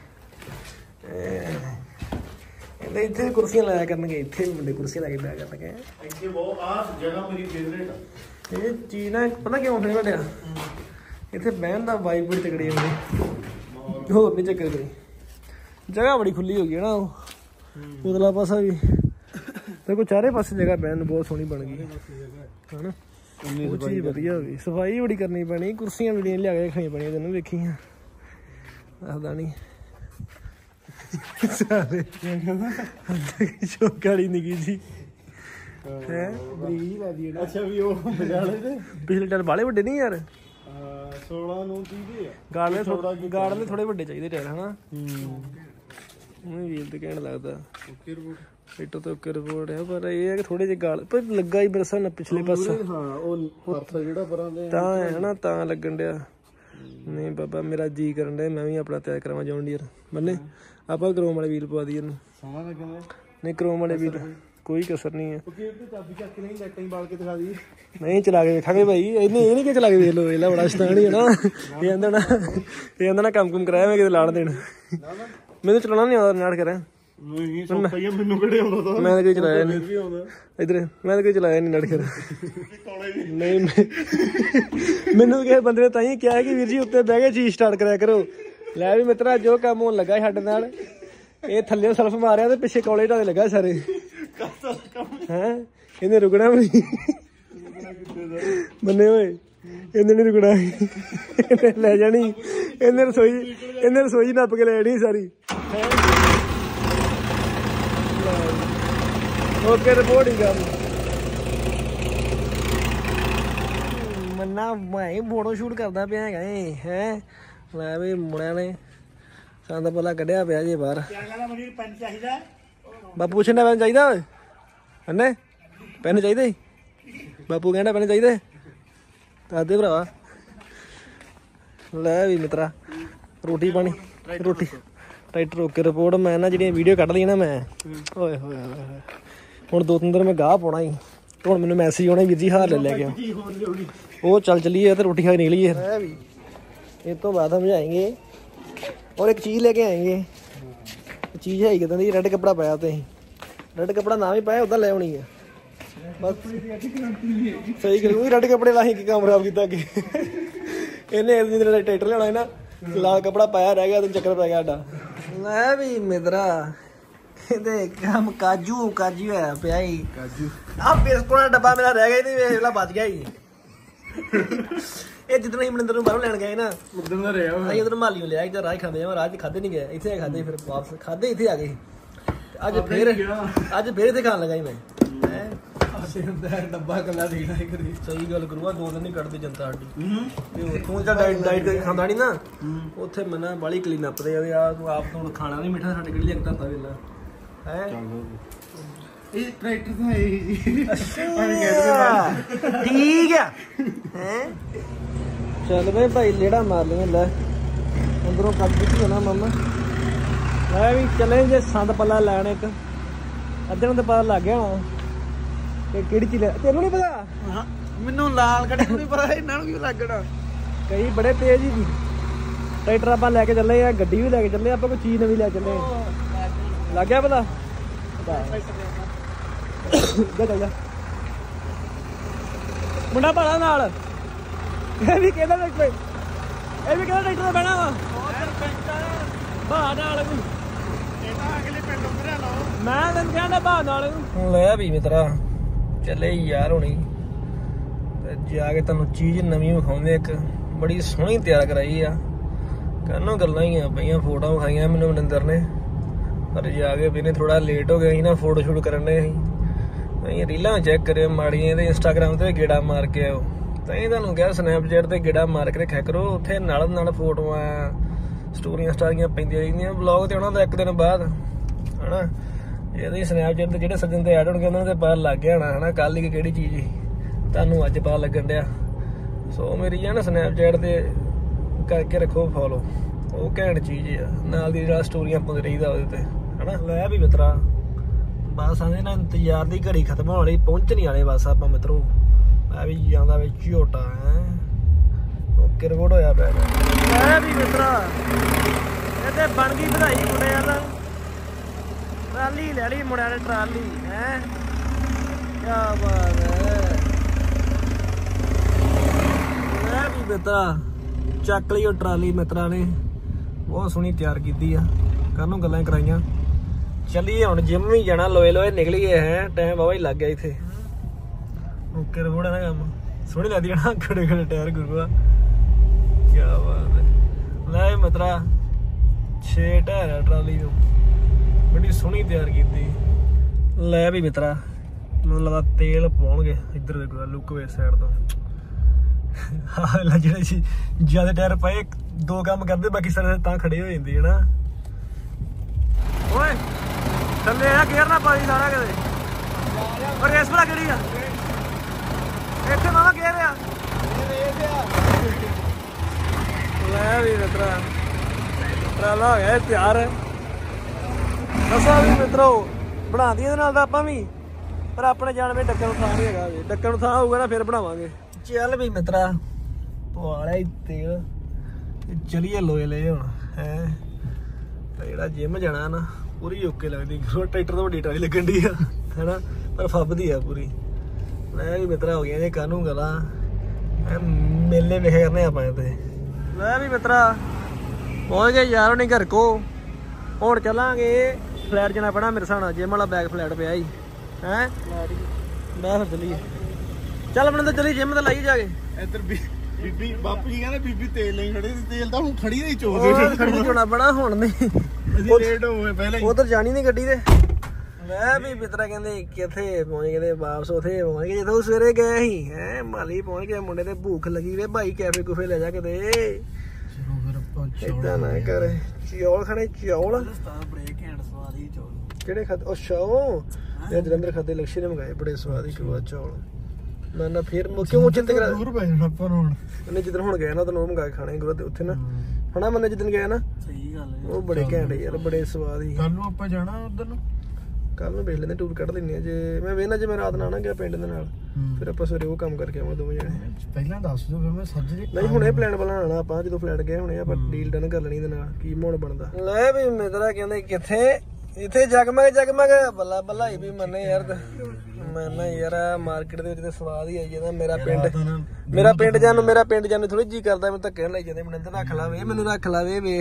ਇਹਦੇ ਇੱਥੇ ਕੁਰਸੀਆਂ ਲਾਇਆ ਕਰਨਗੇ ਇੱਥੇ ਵੀ ਮੁੰਡੇ ਕੁਰਸੀਆਂ ਲਾ ਕੇ ਬਹਿ ਕਰਨਗੇ ਇੱਥੇ ਬਹੁਤ ਆਹ ਜਗ੍ਹਾ ਮੇਰੀ ਫੇਵਰੇਟ ਆ ਇਹ ਚੀਜ਼ ਨਾ ਪਤਾ ਕਿਉਂ ਫੇਵਰੇਟ ਆ ਇੱਥੇ ਬਹਿਣ ਦਾ ਵਾਈਬ ਬੜੀ ਤਕੜੀ ਹੁੰਦੀ ਹੋਰ ਨਹੀਂ ਚੱਕਰ ਕੋਈ ਜਗ੍ਹਾ ਬੜੀ ਖੁੱਲੀ ਹੋ ਗਈ ਹੈ ਨਾ ਉਹ ਉਤਲਾ ਪਾਸਾ ਵੀ ਦੇਖੋ ਚਾਰੇ ਪਾਸੇ ਜਗ੍ਹਾ ਬਹਿਣ ਨੂੰ ਬਹੁਤ ਸੋਹਣੀ ਬਣ ਗਈ ਹਨਾ ਉਹ ਚੀਜ਼ ਵਧੀਆ ਹੋ ਗਈ ਸਫਾਈ ਬੜੀ ਕਰਨੀ ਪੈਣੀ ਕੁਰਸੀਆਂ ਬੜੀਆਂ ਲਿਆ ਕੇ ਰੱਖਣੀਆਂ ਪੈਣੀਆਂ ਤੈਨੂੰ ਵੇਖੀਆਂ ਦੱਸਦਾ ਨਹੀਂ ਸਾਰੇ ਚੌਕਾਲੀ ਨਿੱਕੀ ਜੀ ਹੈ ਅੱਛਾ ਵੀ ਉਹ ਪਿਛਲੇ ਟਾਇਰ ਬਾਲੇ ਵੱਡੇ ਨਹੀਂ ਯਾਰ ਸੋਲਾਂ ਨੂੰ ਤੀਹ ਦੇ ਆ ਗਾੜਲੇ ਗਾੜਲੇ ਥੋੜੇ ਵੱਡੇ ਚਾਹੀਦੇ ਟਾਇਰ ਹਨਾ ਹੂੰ ਵੀਲ ਤੇ ਕਹਿਣ ਲੱਗਦਾ ਓਕੇ ਰਿਪੋਰਟ ਇਟੋ ਤੇ ਓਕੇ ਰਿਪੋਰਟ ਹੈ ਪਰ ਇਹ ਹੈ ਕਿ ਥੋੜੇ ਜਿਹੇ ਗਾਲ ਪਰ ਲੱਗਾ ਹੀ ਬਰਸਾ ਨਾ ਪਿਛਲੇ ਪਾਸੇ ਹਾਂ ਉਹ ਪਰਥ ਜਿਹੜਾ ਪਰਾਂ ਦੇ ਤਾਂ ਹੈ ਨਾ ਤਾਂ ਲੱਗਣ ਡਿਆ ਨਹੀਂ ਬਾਬਾ ਮੇਰਾ ਜੀ ਕਰਨ ਡਿਆ ਮੈਂ ਵੀ ਆਪਣਾ ਤਿਆਰ ਕਰਾਵਾਂ ਜੌਨ ਡੀਅਰ ਮੰਨੇ ਆਪਾਂ ਕਰੋਮ ਵਾਲੇ ਵੀਲ ਪਵਾ ਦਈਏ ਇਹਨੂੰ ਸੋਹਣਾ ਲੱਗਦਾ ਨਹੀਂ ਕਰੋਮ ਵਾਲੇ ਵੀਲ ਕੋਈ ਕਸਰ ਨਹੀਂ ਹੈ ਚਾਬੀ ਚੱਕ ਕੇ ਨਹੀਂ ਲੈਟਾਂ ਹੀ ਬਾਲ ਕੇ ਦਿਖਾ ਦੀ ਨਹੀਂ ਚਲਾ ਕੇ ਵੇਖਾਂਗੇ ਭਾਈ ਇਹਨੇ ਇਹ ਨਹੀਂ ਕਿ ਚਲਾ ਕੇ ਵੇਖ ਲਓ ਇਹਲਾ ਬੜਾ ਸ਼ੈਤਾਨੀ ਹੈ ਨਾ ਇਹ ਕਹਿੰਦਾ ਨਾ ਇਹ ਕਹਿੰਦਾ ਨਾ ਕੰਮ ਕੁਮ ਕਰਾਇਆ ਮੈਂ ਕਿਤੇ ਲਾਣ ਦੇਣ ਮੈਨੂੰ ਚਲਾਉਣਾ ਨਹੀਂ ਆਉਂਦਾ ਨਾੜ ਕਰਾਂ ਨਹੀਂ ਸੌਖਾ ਹੀ ਮੈਨੂੰ ਕਿਹੜੇ ਆਉਂਦਾ ਤਾਂ ਮੈਂ ਤਾਂ ਕੋਈ ਚਲਾਇਆ ਨਹੀਂ ਇੱਧਰ ਮੈਂ ਤਾਂ ਕੋਈ ਚਲਾਇਆ ਨਹੀਂ ਨੜ ਕਰ ਨਹੀਂ ਮੈਨੂੰ ਕਿਸੇ ਬੰਦੇ ਨੇ ਤਾਂ ਹੀ ਕਿਹਾ ਕਿ ਵੀਰ ਜੀ ਉੱਤੇ ਬਹਿ ਕੇ ਚੀਜ਼ ਸਟਾਰਟ ਕਰਿਆ ਕਰੋ ਲੈ ਵੀ ਮਿੱਤਰਾ ਜੋ ਕੰਮ ਹੋਣ ਲੱਗਾ ਸਾਡੇ ਨਾਲ ਇਹ ਥੱਲੇ ਸਲਫ ਮਾਰਿਆ ਤੇ ਪਿੱਛੇ ਕੋਲੇ ਢਾਲੇ ਲੱਗਾ ਸਾਰੇ ਹੈਂ ਇਹਨੇ ਰੁਕਣਾ ਵੀ ਨਹੀਂ ਬੰਨੇ ਹੋਏ ਇਹਨੇ ਨੀ ਰੁਕਣਾ ਇਹਨੇ ਲੈ ਜਾਣੀ ਇਹਨੇ ਰਸੋਈ ਇਹਨੇ ਰਸੋਈ ਨੱਪ ਕੇ ਲੈ ਜਾਣੀ ਸਾਰੀ ਓਕੇ ਰਿਪੋਰਟ ਹੀ ਕਰ ਮੰਨਾ ਮੈਂ ਫੋਟੋ ਸ਼ੂਟ ਕਰਦਾ ਪਿਆ ਹੈਗਾ ਇਹ ਹੈ ਲੈ ਵੀ ਮੁੰਡਿਆਂ ਨੇ ਸੰਦ ਪੱਲਾ ਕੱਢਿਆ ਪਿਆ ਜੇ ਬਾਹਰ ਬਾਪੂ ਪੁੱਛਣਾ ਪੈਨ ਚਾਹੀਦਾ ਓਏ ਹਨੇ ਪੈਨ ਚਾਹੀਦੇ ਬਾਪੂ ਕਹਿੰਦਾ ਪੈਨ ਚਾਹੀਦੇ ਦੱਸਦੇ ਭਰਾਵਾ ਲੈ ਵੀ ਮਿੱਤਰਾ ਰੋਟੀ ਪਾਣੀ ਰੋਟੀ ਟਰੈਕਟਰ ਓਕੇ ਰਿਪੋਰਟ ਮੈਂ ਨਾ ਜਿਹੜੀਆਂ ਵੀਡੀਓ ਕੱਢ ਲਈ ਨਾ ਮੈਂ ਓਏ ਹੋਏ ਹੋਏ ਹੁਣ ਦੋ ਤਿੰਨ ਦਿਨ ਮੈਂ ਗਾਹ ਪਾਉਣਾ ਹੀ ਹੁਣ ਮੈਨੂੰ ਮੈਸੇਜ ਆਉਣਾ ਵੀਰ ਜੀ ਹਾਰ ਲੈ ਲੈ ਗਿਆ ਉਹ ਚੱਲ ਚੱਲੀਏ ਤੇ ਰੋਟੀ ਖਾ ਕੇ ਨਿਕਲੀਏ ਵੀ ਇਹ ਤੋਂ ਬਾਅਦ ਹਮ ਜਾएंगे और एक चीज़ लेके आएंगे चीज़ है कितना दी रेड कपड़ा पाया तो रेड कपड़ा ना भी पाया उदा ले आनी है बस सही करूँ रेड कपड़े ला ही काम खराब किया अगे इन्हें ट्रैक्टर लिया ना लाल कपड़ा पाया रह गया तो चक्कर पै गया साडा लै भी मित्रा काम काजू काजू है पिया ही काजू आ बिस्कुट का डब्बा मेरा रह गया तो बच गया ही ਇਹ ਜਿੱਦਣ ਅਸੀਂ ਮਨਿੰਦਰ ਨੂੰ ਬਾਹਰੋਂ ਲੈਣ ਗਏ ਨਾ ਉਦੋਂ ਦਾ ਰਿਹਾ ਅਸੀਂ ਉਧਰ ਮਾਲੀ ਨੂੰ ਲਿਆ ਇੱਧਰ ਰਾਹ ਖਾਂਦੇ ਆ ਰਾਹ ਚ ਖਾਦੇ ਨਹੀਂ ਗਏ ਇੱਥੇ ਖਾਦੇ ਫਿਰ ਵਾਪਸ ਖਾਦੇ ਇੱਥੇ ਆ ਗਏ ਅੱਜ ਫੇਰ ਅੱਜ ਫੇਰ ਇੱਥੇ ਖਾਣ ਲੱਗਾ ਮੈਂ ਹੈ ਡੱਬਾ ਕੱਲਾ ਦੇਖਣਾ ਕਰੀ ਸਹੀ ਗੱਲ ਕਰੂਗਾ ਦੋ ਦਿਨ ਨਹੀਂ ਕੱਢਦੀ ਜਨਤਾ ਸਾਡੀ ਤੇ ਉੱਥੋਂ ਜਾਂ ਡਾਈਟ ਡਾਈਟ ਖਾਂਦਾ ਨਹੀਂ ਨਾ ਉੱਥੇ ਮਨਾ ਬਾਲੀ ਕਲੀਨ ਅਪਦੇ ਆ ਆ ਤੂੰ ਆਪ ਤੋਂ ਖਾਣਾ ਨਹੀਂ ਮਿੱਠਾ ਸਾਡੇ ਕਿਹੜੀ ਜਗਤਾ ਤਾ ਵੇਲਾ ਹੈ ਇਹ ਟਰੈਕਟਰ ਤਾਂ ਇਹ ਜੀ ਠੀਕ ਆ ਹੈ ਚੱਲ ਬਈ ਭਾਈ ਲੇੜਾ ਮਾਰ ਲਿਆ ਲੈ ਅੰਦਰੋਂ ਕੱਢ ਦਿੱਤੀ ਨਾ ਮਾਮਾ ਮੈਂ ਵੀ ਚਲੇ ਜੇ ਸੰਦ ਪੱਲਾ ਲੈਣ ਇੱਕ ਅੱਧੇ ਨੂੰ ਤਾਂ ਪਤਾ ਲੱਗ ਗਿਆ ਹੋਣਾ ਕਿ ਕਿਹੜੀ ਚੀਜ਼ ਲੈ ਤੈਨੂੰ ਨਹੀਂ ਪਤਾ ਮੈਨੂੰ ਲਾਲ ਕੱਢ ਨੂੰ ਨਹੀਂ ਪਤਾ ਇਹਨਾਂ ਨੂੰ ਕੀ ਲੱਗਣਾ ਕਈ ਬੜੇ ਤੇਜ਼ ਹੀ ट्रैक्टर आप लैके चले आ, गड्डी भी लैके चले, आप कोई चीज़ नवी लै चले लग गया पता चल जा मुंडा भाड़ा नाल ये भी कहदा ट्रैक्टर ये भी कहदा ट्रैक्टर बहना वा भाड़ा नाल मैं तेन कहना भाड़ा नाल लै भी मित्रा चले यार होनी जाके तेन चीज़ नवी विखाने एक बड़ी सोहनी तैयार कराई आ कहनो गल्लां ही पईयां फोटो विखाइयां मैनू मनिंदर ने पर जाके भी ने थोड़ा लेट हो गया ही ना फोटो शूट करने ही रीलां चैक करे माड़ियां ते इंस्टाग्राम ते गेड़ा मार के आओ तां तुहानूं कहा स्नैपचैट ते गेड़ा मार के रखा करो उत्थे नाल नाल फोटोआं स्टोरियां स्टारियां पैंदियां रहिंदियां ब्लॉग ते उहनां दा एक दिन बाद हना ये स्नैपचैट ते जेह्ड़े सज्जन ते ऐड होणगे उहनां ते पता लग गया होना हना कल ही किहड़ी चीज़ ही तुहानूं अज पता लगन डिया सो मेरी है ना स्नैपचैट ते करके रखो फॉलो वो घैंट चीज़ है नाल दी जेह्ड़ा स्टोरियां पाउंदे रहीदा ओहदे ते हना लै भी मित्रा बस आंदे ना इंतजार दी घड़ी खत्म होने वाली पहुंच नहीं आने बस आपां मित्रो मैं भी जांदा वे झोटा है ओके रिकॉर्ड होया पिया लै भी मित्रा ये ते बन गई बधाई मुंडे यार ट्राली लै ली मुंडे ने ट्राली है क्या बात है लै भी मित्रा ਚੱਕ ਲਈ ਉਹ ਟਰਾਲੀ ਮਿੱਤਰਾਂ ਨੇ ਬਹੁਤ ਸੋਹਣੀ ਤਿਆਰ ਕੀਤੀ ਆ ਕਾਹਨੂੰ ਗੱਲਾਂ ਕਰਾਈਆਂ ਚੱਲੀਏ ਹੁਣ ਜਿਮ ਵੀ ਜਾਣਾ ਲੋਏ ਲੋਏ ਨਿਕਲੀਏ ਹੈ ਟਾਈਮ ਬਾਵਾ ਹੀ ਲੱਗ ਗਿਆ ਇੱਥੇ ਓਕੇ ਰੋੜਾ ਨਾ ਕੰਮ ਸੋਹਣੀ ਲੱਗਦੀ ਨਾ ਖੜੇ ਖੜੇ ਟਾਇਰ ਗੁਰੂਆ ਕੀ ਬਾਤ ਹੈ ਲੈ ਮਿੱਤਰਾ ਛੇ ਟਾਇਰ ਆ ਟਰਾਲੀ ਨੂੰ ਬੜੀ ਸੋਹਣੀ ਤਿਆਰ ਕੀਤੀ ਲੈ ਵੀ ਮਿੱਤਰਾ ਮੈਨੂੰ ਲੱਗਦਾ ਤੇਲ ਪਾਉਣਗੇ ਇੱਧਰ ਦੇਖੋ ਲੁੱਕ ਵੇ ਸਾਈਡ ਤੋਂ ਜਿਹੜੇ ਸੀ ਜਿਆਦਾ ਟਾਇਰ ਪਏ ਦੋ ਕੰਮ ਕਰਦੇ ਬਾਕੀ ਸਾਰੇ ਤਾਂ ਖੜੇ ਹੋ ਜਾਂਦੇ ਹੈ ਨਾ ਓਏ ਥੱਲੇ ਆ ਗੇਅਰ ਨਾ ਪਾਈ ਸਾਰਾ ਕਿਤੇ ਪਰ ਰੇਸ ਵਾਲਾ ਕਿਹੜੀ ਆ ਇੱਥੇ ਮਾਮਾ ਗੇਅਰ ਆ ਲੈ ਵੀ ਮਿੱਤਰਾ ਟਰਾਲਾ ਹੋ ਗਿਆ ਤਿਆਰ ਦੱਸਾਂ ਵੀ ਮਿੱਤਰੋ ਬਣਾਉਂਦੀ ਇਹਦੇ ਨਾਲ ਤਾਂ ਆਪਾਂ ਵੀ ਪਰ ਆਪਣੇ ਜਾਣ ਵਿੱਚ ਡੱਕਣ ਨੂੰ ਥਾਂ ਨਹੀਂ ਹੈਗਾ ਜੀ ਡੱਕਣ ਨੂੰ ਥਾਂ ਹੋਊਗਾ ਨਾ ਫਿਰ ਬਣਾਵਾਂਗੇ ਚੱਲ ਵੀ ਮਿੱਤਰਾ ਪਵਾਲਾ ਹੀ ਤੇਲ ਚਲੀਏ ਲੋਏ ਲੈ ਹੁਣ ਹੈ ਜਿਹੜਾ ਜਿਮ ਜਾਣਾ ਨਾ ਪੂਰੀ ਓਕੇ ਲੱਗਦੀ ਟਰੈਕਟਰ ਤੋਂ ਵੱਡੀ ਟਰਾਲੀ ਲੱਗਣ ਦੀ ਆ ਹੈਨਾ ਪਰ ਫੱਬਦੀ ਆ ਪੂਰੀ ਲੈ ਵੀ ਮਿੱਤਰਾ ਹੋ ਗਿਆ ਜੇ ਕਾਹਨੂੰ ਗੱਲਾਂ ਮੇਲੇ ਵੇਖੇ ਕਰਨੇ ਆਪਾਂ ਇੱਥੇ ਲੈ ਵੀ ਮਿੱਤਰਾ ਪਹੁੰਚ ਗਏ ਯਾਰ ਉਹਨੇ ਘਰ ਕੋ ਹੁਣ ਚੱਲਾਂਗੇ ਫਲੈਟ ਜਾਣਾ ਪੈਣਾ ਮੇਰੇ ਹਿਸਾਬ ਨਾਲ ਜਿਮ ਵਾਲਾ ਬੈਗ ਫਲੈਟ ਪਿਆ ਹੀ ਹੈ ਮੈਂ ਫਿਰ ਚੱਲੀਏ ਚੱਲ ਆਪਣੇ ਤਾਂ ਚਲੀ ਜਿਮ ਤੇ ਲਾਈ ਜਾ ਕੇ ਇੱਧਰ ਬੀਬੀ ਬਾਪੂ ਜੀ ਕਹਿੰਦੇ ਬੀਬੀ ਤੇਲ ਨਹੀਂ ਖੜੇ ਤੇਲ ਤਾਂ ਹੁਣ ਖੜੀ ਨਹੀਂ ਚੋਦੇ ਖੜੀ ਚੋਣਾ ਬਣਾ ਹੁਣ ਨਹੀਂ ਲੇਟ ਹੋਏ ਪਹਿਲਾਂ ਉਧਰ ਜਾਣੀ ਨਹੀਂ ਗੱਡੀ ਤੇ ਮੈਂ ਵੀ ਮਿੱਤਰਾ ਕਹਿੰਦੇ ਕਿੱਥੇ ਪਹੁੰਚ ਗਏ ਵਾਪਸ ਉਥੇ ਪਹੁੰਚ ਗਏ ਜਿੱਥੋਂ ਸਵੇਰੇ ਗਏ ਸੀ ਹੈ ਮਾਲੀ ਪਹੁੰਚ ਗਏ ਮੁੰਡੇ ਤੇ ਭੂਖ ਲੱਗੀ ਵੇ ਭਾਈ ਕੈਫੇ ਕੁਫੇ ਲੈ ਜਾ ਕਿਤੇ ਚਲੋ ਫਿਰ ਆਪਾਂ ਏਦਾਂ ਨਾ ਕਰ ਚੌਲ ਖਾਣੇ ਚੌਲ ਬੜੇ ਘੈਂਟ ਸਵਾਦ ਹੀ ਚੌਲ ਕਿਹੜੇ ਖਾਦੇ ਅੱਛਾ ਉਹ ਇਹ ਜਲੰਧਰ ਖਾਦੇ ਲਕਸ਼ੇ ਨੇ ਮੰਗਾਏ ਬੜੇ ਸਵਾਦ ਹੀ ਕਵਾ ਚੌਲ ਨਾ ਨਾ ਫਿਰ ਕਿਉਂ ਚਿੰਤਾ ਕਰਾ ਦੂਰ ਪੈ ਜਾਣਾ ਆਪਾਂ ਹੁਣ ਉਹਨੇ ਜਿੱਦਣ ਹੁਣ ਗਏ ਨਾ ਉਦੋਂ ਉਹ ਮੰਗਾ ਕੇ ਖਾਣੇ ਗੁਰੂ ਉੱਥੇ ਨਾ ਹਨਾ ਮੰਨੇ ਜਿੱਦਣ ਗਏ ਨਾ ਸਹੀ ਗੱਲ ਹੈ ਉਹ ਬੜੇ ਘੈਂਟ ਯਾਰ ਬੜੇ ਸਵਾਦ ਹੀ ਕੱਲ ਨੂੰ ਆਪਾਂ ਜਾਣਾ ਉਧਰ ਨੂੰ ਕੱਲ ਨੂੰ ਵੇਖ ਲੈਂਦੇ ਟੂਰ ਕੱਢ ਲੈਂਦੇ ਆ ਜੇ ਮੈਂ ਵੇਖਣਾ ਜੇ ਮੈਂ ਰਾਤ ਨਾਲ ਨਾ ਗਿਆ ਪਿੰਡ ਦੇ ਨਾਲ ਫਿਰ ਆਪਾਂ ਸਵੇਰੇ ਉਹ ਕੰਮ ਕਰਕੇ ਆਵਾਂ ਦੋਵੇਂ ਜਣੇ ਪਹਿਲਾਂ ਦੱਸ ਦਿਓ ਫਿਰ ਮੈਂ ਸੱਜ ਜੇ ਨਹੀਂ ਹੁਣੇ ਪਲਾਨ ਬਣਾਉਣਾ ਆਪਾਂ ਜਦੋਂ ਫਲੈਟ ਗਏ ਹੁਣੇ ਆਪਾਂ ਡੀਲ ਡਨ ਕਰ ਲੈਣੀ ਇਹਦੇ ਨਾਲ ਕੀ ਮੋੜ ਬਣਦਾ ਲੈ ਵੀ ਮਿੱਤਰਾ ਕਹਿੰਦੇ ਕਿੱਥੇ ਇੱਥੇ ਜਗਮਗ ਜਗਮਗ ਬੱਲਾ ਬੱਲਾ ਹੀ ਵੀ ਮੰਨੇ ਯਾਰ ਮੈਂ ਨਾ ਯਾਰ ਮਾਰਕੀਟ ਦੇ ਵਿੱਚ ਤੇ ਸਵਾਦ ਹੀ ਆਈ ਜਾਂਦਾ ਮੇਰਾ ਪਿੰਡ ਮੇਰਾ ਪਿੰਡ ਜਾਣ ਨੂੰ ਮੇਰਾ ਪਿੰਡ ਜਾਣ ਨੂੰ ਥੋੜੀ ਜੀ ਕਰਦਾ ਮੈਂ ਧੱਕੇ ਨਾਲ ਲਈ ਜਾਂਦੇ ਮਨਿੰਦਰ ਰੱਖ ਲਾ ਵੇ ਮੈਨੂੰ ਰੱਖ ਲਾ ਵੇ ਵੇ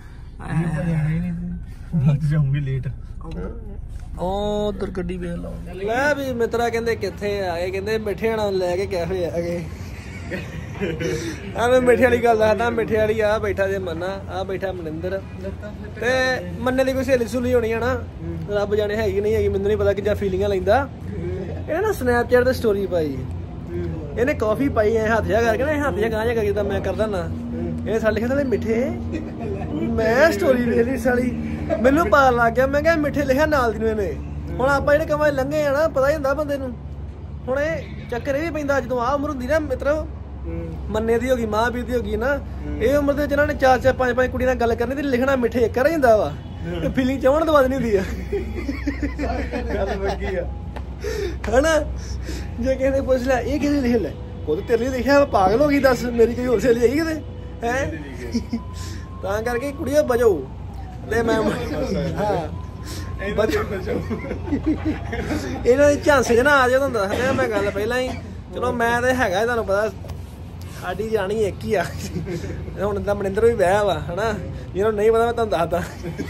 ਜਾਊਂਗੀ ਲੇਟ ਉਹ ਉਧਰ ਗੱਡੀ ਵੇਖ ਲਾ ਲੈ ਵੀ ਮਿੱਤਰਾ ਕਹਿੰਦੇ ਕਿੱਥੇ ਆ ਗਏ ਕਹਿੰਦੇ ਮਿੱਠੇ ਨਾਲ ਲੈ ਕੇ ਕੈਫੇ ਆ ਗਏ ਆ ਮੈਂ ਮਿੱਠੇ ਵਾਲੀ ਗੱਲ ਦੱਸਦਾ ਮਿੱਠੇ ਵਾਲੀ ਆ ਬੈਠਾ ਜੇ ਮੰਨਾ ਆ ਬੈਠਾ ਮਨਿੰਦਰ ਤੇ ਮੰਨੇ ਦੀ ਕੋਈ ਸਹੇਲੀ ਸੁਲੀ ਹੋਣੀ ਆ ਨਾ ਰੱਬ ਜਾਣੇ ਹੈਗੀ ਨਹੀਂ ਹੈਗੀ ਮੈਨੂੰ ਨਹੀਂ ਪਤਾ ਕਿ ਜਾਂ ਫੀਲਿੰਗਾਂ ਲੈਂਦਾ ਇਹ ਨਾ ਸਨੈਪਚੈਟ ਤੇ ਸਟੋਰੀ ਪਾਈ ਇਹਨੇ ਕਾਫੀ ਪਾਈ ਐ ਹੱਥ ਜਿਹਾ ਕਰਕੇ ਨਾ ਹੱਥ ਜਿਹਾ ਗਾਂ ਜਿਹਾ ਕਰਕੇ ਤਾਂ ਮੈਂ ਕਰਦਾ ਨਾ ਇਹ ਸਾਡੇ ਲਿਖਿਆ ਮਿੱਠੇ ਮੈਂ ਸਟੋਰੀ ਵੇਖ ਲਈ ਸਾਲੀ ਮੈਨੂੰ ਪਤਾ ਲੱਗ ਗਿਆ ਮੈਂ ਕਿਹਾ ਮਿੱਠੇ ਲਿਖਿਆ ਨਾਲ ਦੀ ਨੂੰ ਇਹਨੇ ਹੁਣ ਆਪਾਂ ਜਿਹੜੇ ਕੰਮਾਂ ਲੰਘੇ ਆ ਨਾ ਪਤਾ ਹੀ ਹੁੰਦਾ ਬੰਦੇ ਨੂੰ ਹੁਣ ਇਹ ਚੱਕਰ ਇਹ ਵੀ ਪੈਂਦਾ ਜਦੋਂ ਆਹ ਉਮਰ ਹੁੰਦੀ ਨਾ ਮਿੱਤਰੋ ਮੰਨੇ ਦੀ ਹੋ ਗਈ ਮਾਂ ਪੀਰ ਦੀ ਹੋ ਗਈ ਨਾ ਇਹ ਉਮਰ ਦੇ ਜਿਹਨਾਂ ਨੇ ਚਾਰ ਚਾਰ ਪੰਜ ਪੰਜ ਕੁੜੀਆਂ ਨਾਲ ਗੱਲ ਕਰਨੀ ਤੇ ਲਿਖਣਾ ਮਿੱਠੇ ਇੱਕ ਕਰ ਜਾਂਦਾ ਵਾ ਤੇ ਫੀਲਿੰਗ ਚਾਹਣ ਤੋਂ ਬਾਅਦ ਨਹੀਂ ਹੁੰਦੀ ਆ ਗੱਲ ਵੱਗੀ ਆ ਹਨਾ ਜੇ ਕਿਸੇ ਨੇ ਪੁੱਛ ਲਿਆ ਇਹ ਕਿਹਨੇ ਲਿਖ ਲੈ ਉਹ ਤਾਂ ਤੇਰੇ ਲਈ ਲਿਖਿਆ ਪਾਗਲ ਹੋ ਗਈ ਦੱਸ ਮੇਰੀ ਕੋਈ ਹੋਰ ਸਹੇਲੀ ਆਈ ਕਿਤੇ ਹੈ ਤਾਂ ਕਰਕੇ ਕੁੜੀਓ ਬਜੋ ਤੇ ਮੈਂ ਹਾਂ ਬਜੋ ਇਹਨਾਂ ਦੀ ਝਾਂਸੇ 'ਚ ਨਾ ਆ ਜਾਓ, ਤੁਹਾਨੂੰ ਦੱਸਦਾ ਮੈਂ ਗੱਲ ਪਹਿਲਾਂ ਹੀ। ਚਲੋ ਮੈਂ ਤੇ ਹੈਗਾ ਤੁਹਾਨੂੰ ਪਤਾ ਸਾਡੀ ਜਾਣੀ ਇੱਕ ਹੀ ਆ। ਹੁਣ ਤਾਂ ਮਨਿੰਦਰ ਵੀ ਵਿਆਹ ਵਾ ਹਨਾ, ਜਿਹਨੂੰ ਨਹੀਂ ਪਤਾ ਮੈਂ ਤੁਹਾਨੂੰ ਦੱਸਦਾ।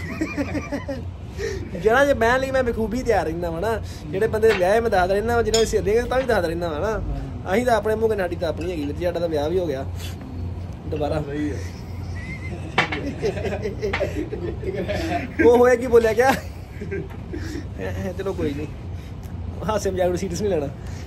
ਜਿਹੜਾ ਜੇ ਬਹਿਣ ਲਈ ਮੈਂ ਬਖੂਬੀ ਤਿਆਰ ਰਹਿੰਦਾ ਵਾ ਨਾ, ਜਿਹੜੇ ਬੰਦੇ ਵਿਆਹ ਮੈਂ ਦੱਸਦਾ ਰਹਿੰਦਾ ਵਾ, ਜਿਹਨਾਂ ਦੀ ਸਿਰਦੀਆਂ ਤਾਂ ਵੀ ਦੱਸਦਾ ਰਹਿੰਦਾ ਵਾ ਨਾ। ਅਸੀਂ ਤਾਂ ਆਪਣੇ ਮੂੰਹ ਸਾਡੀ ਤਾਂ ਆਪਣੀ ਹੈਗੀ ਵੀਰ ਜੀ, ਸਾਡਾ ਤਾਂ ਵਿਆਹ ਵੀ ਹੋ ਗਿਆ ਦੁਬਾਰਾ। ਉਹ ਹੋਇਆ ਕੀ ਬੋਲਿਆ ਕਿਆ? ਚਲੋ ਕੋਈ ਨਹੀਂ, ਹਾਸੇ ਮਜ਼ਾਕ ਨੂੰ ਸੀਰੀਅਸ ਨਹੀਂ ਲੈਣਾ।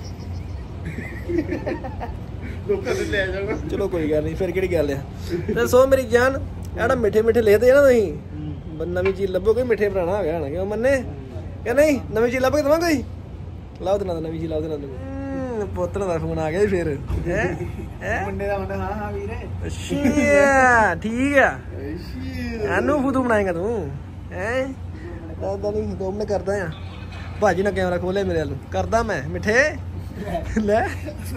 ਚਲੋ ਕੋਈ ਗੱਲ ਨਹੀਂ, ਫਿਰ ਕਿਹੜੀ ਗੱਲ ਆ। ਦੱਸੋ ਮੇਰੀ ਜਾਨ, ਐਡਾ ਮਿੱਠੇ ਮਿੱਠੇ ਲਿਖਦੇ ਆ ਨਾ ਤੁਸੀਂ, ਨਵੀਂ ਚੀਜ਼ ਲੱਭੋ ਕੋਈ ਮਿੱਠੇ ਪੁਰਾਣਾ ਹੋ ਗਿਆ ਹੋਣਾ ਕਿਉਂ ਮੰਨੇ ਕਿ ਨਹੀਂ? ਨਵੀਂ ਚੀਜ਼ ਲੱਭ ਕੇ ਦੇਵਾਂ ਕੋਈ? ਲਾਓ ਦੇਣਾ ਨਵੀਂ ਚੀਜ਼ ਲਾਓ ਦੇਣਾ। ਪੁੱਤਰ ਦਾ ਫੋਨ ਆ ਗਿਆ ਫਿਰ ਹੈ ਹੈ ਮੁੰਡੇ ਦਾ ਮੁੰਡਾ। ਹਾਂ ਹਾਂ ਵੀਰੇ ਅੱਛਾ ਠੀਕ ਆ। ਇਹਨੂੰ ਫੁੱਦੂ ਬਣਾਏਗਾ ਤੂੰ ਹੈ? ਦਾਦਾ ਨਹੀਂ ਦੋ ਮਿੰਟ ਕਰਦਾ ਆ। ਭਾਜੀ ਨੇ ਕੈਮਰਾ ਖੋਲਿਆ ਮੇਰੇ ਵੱਲ, ਕਰਦਾ ਮੈਂ ਮਿੱਠੇ ਲੈ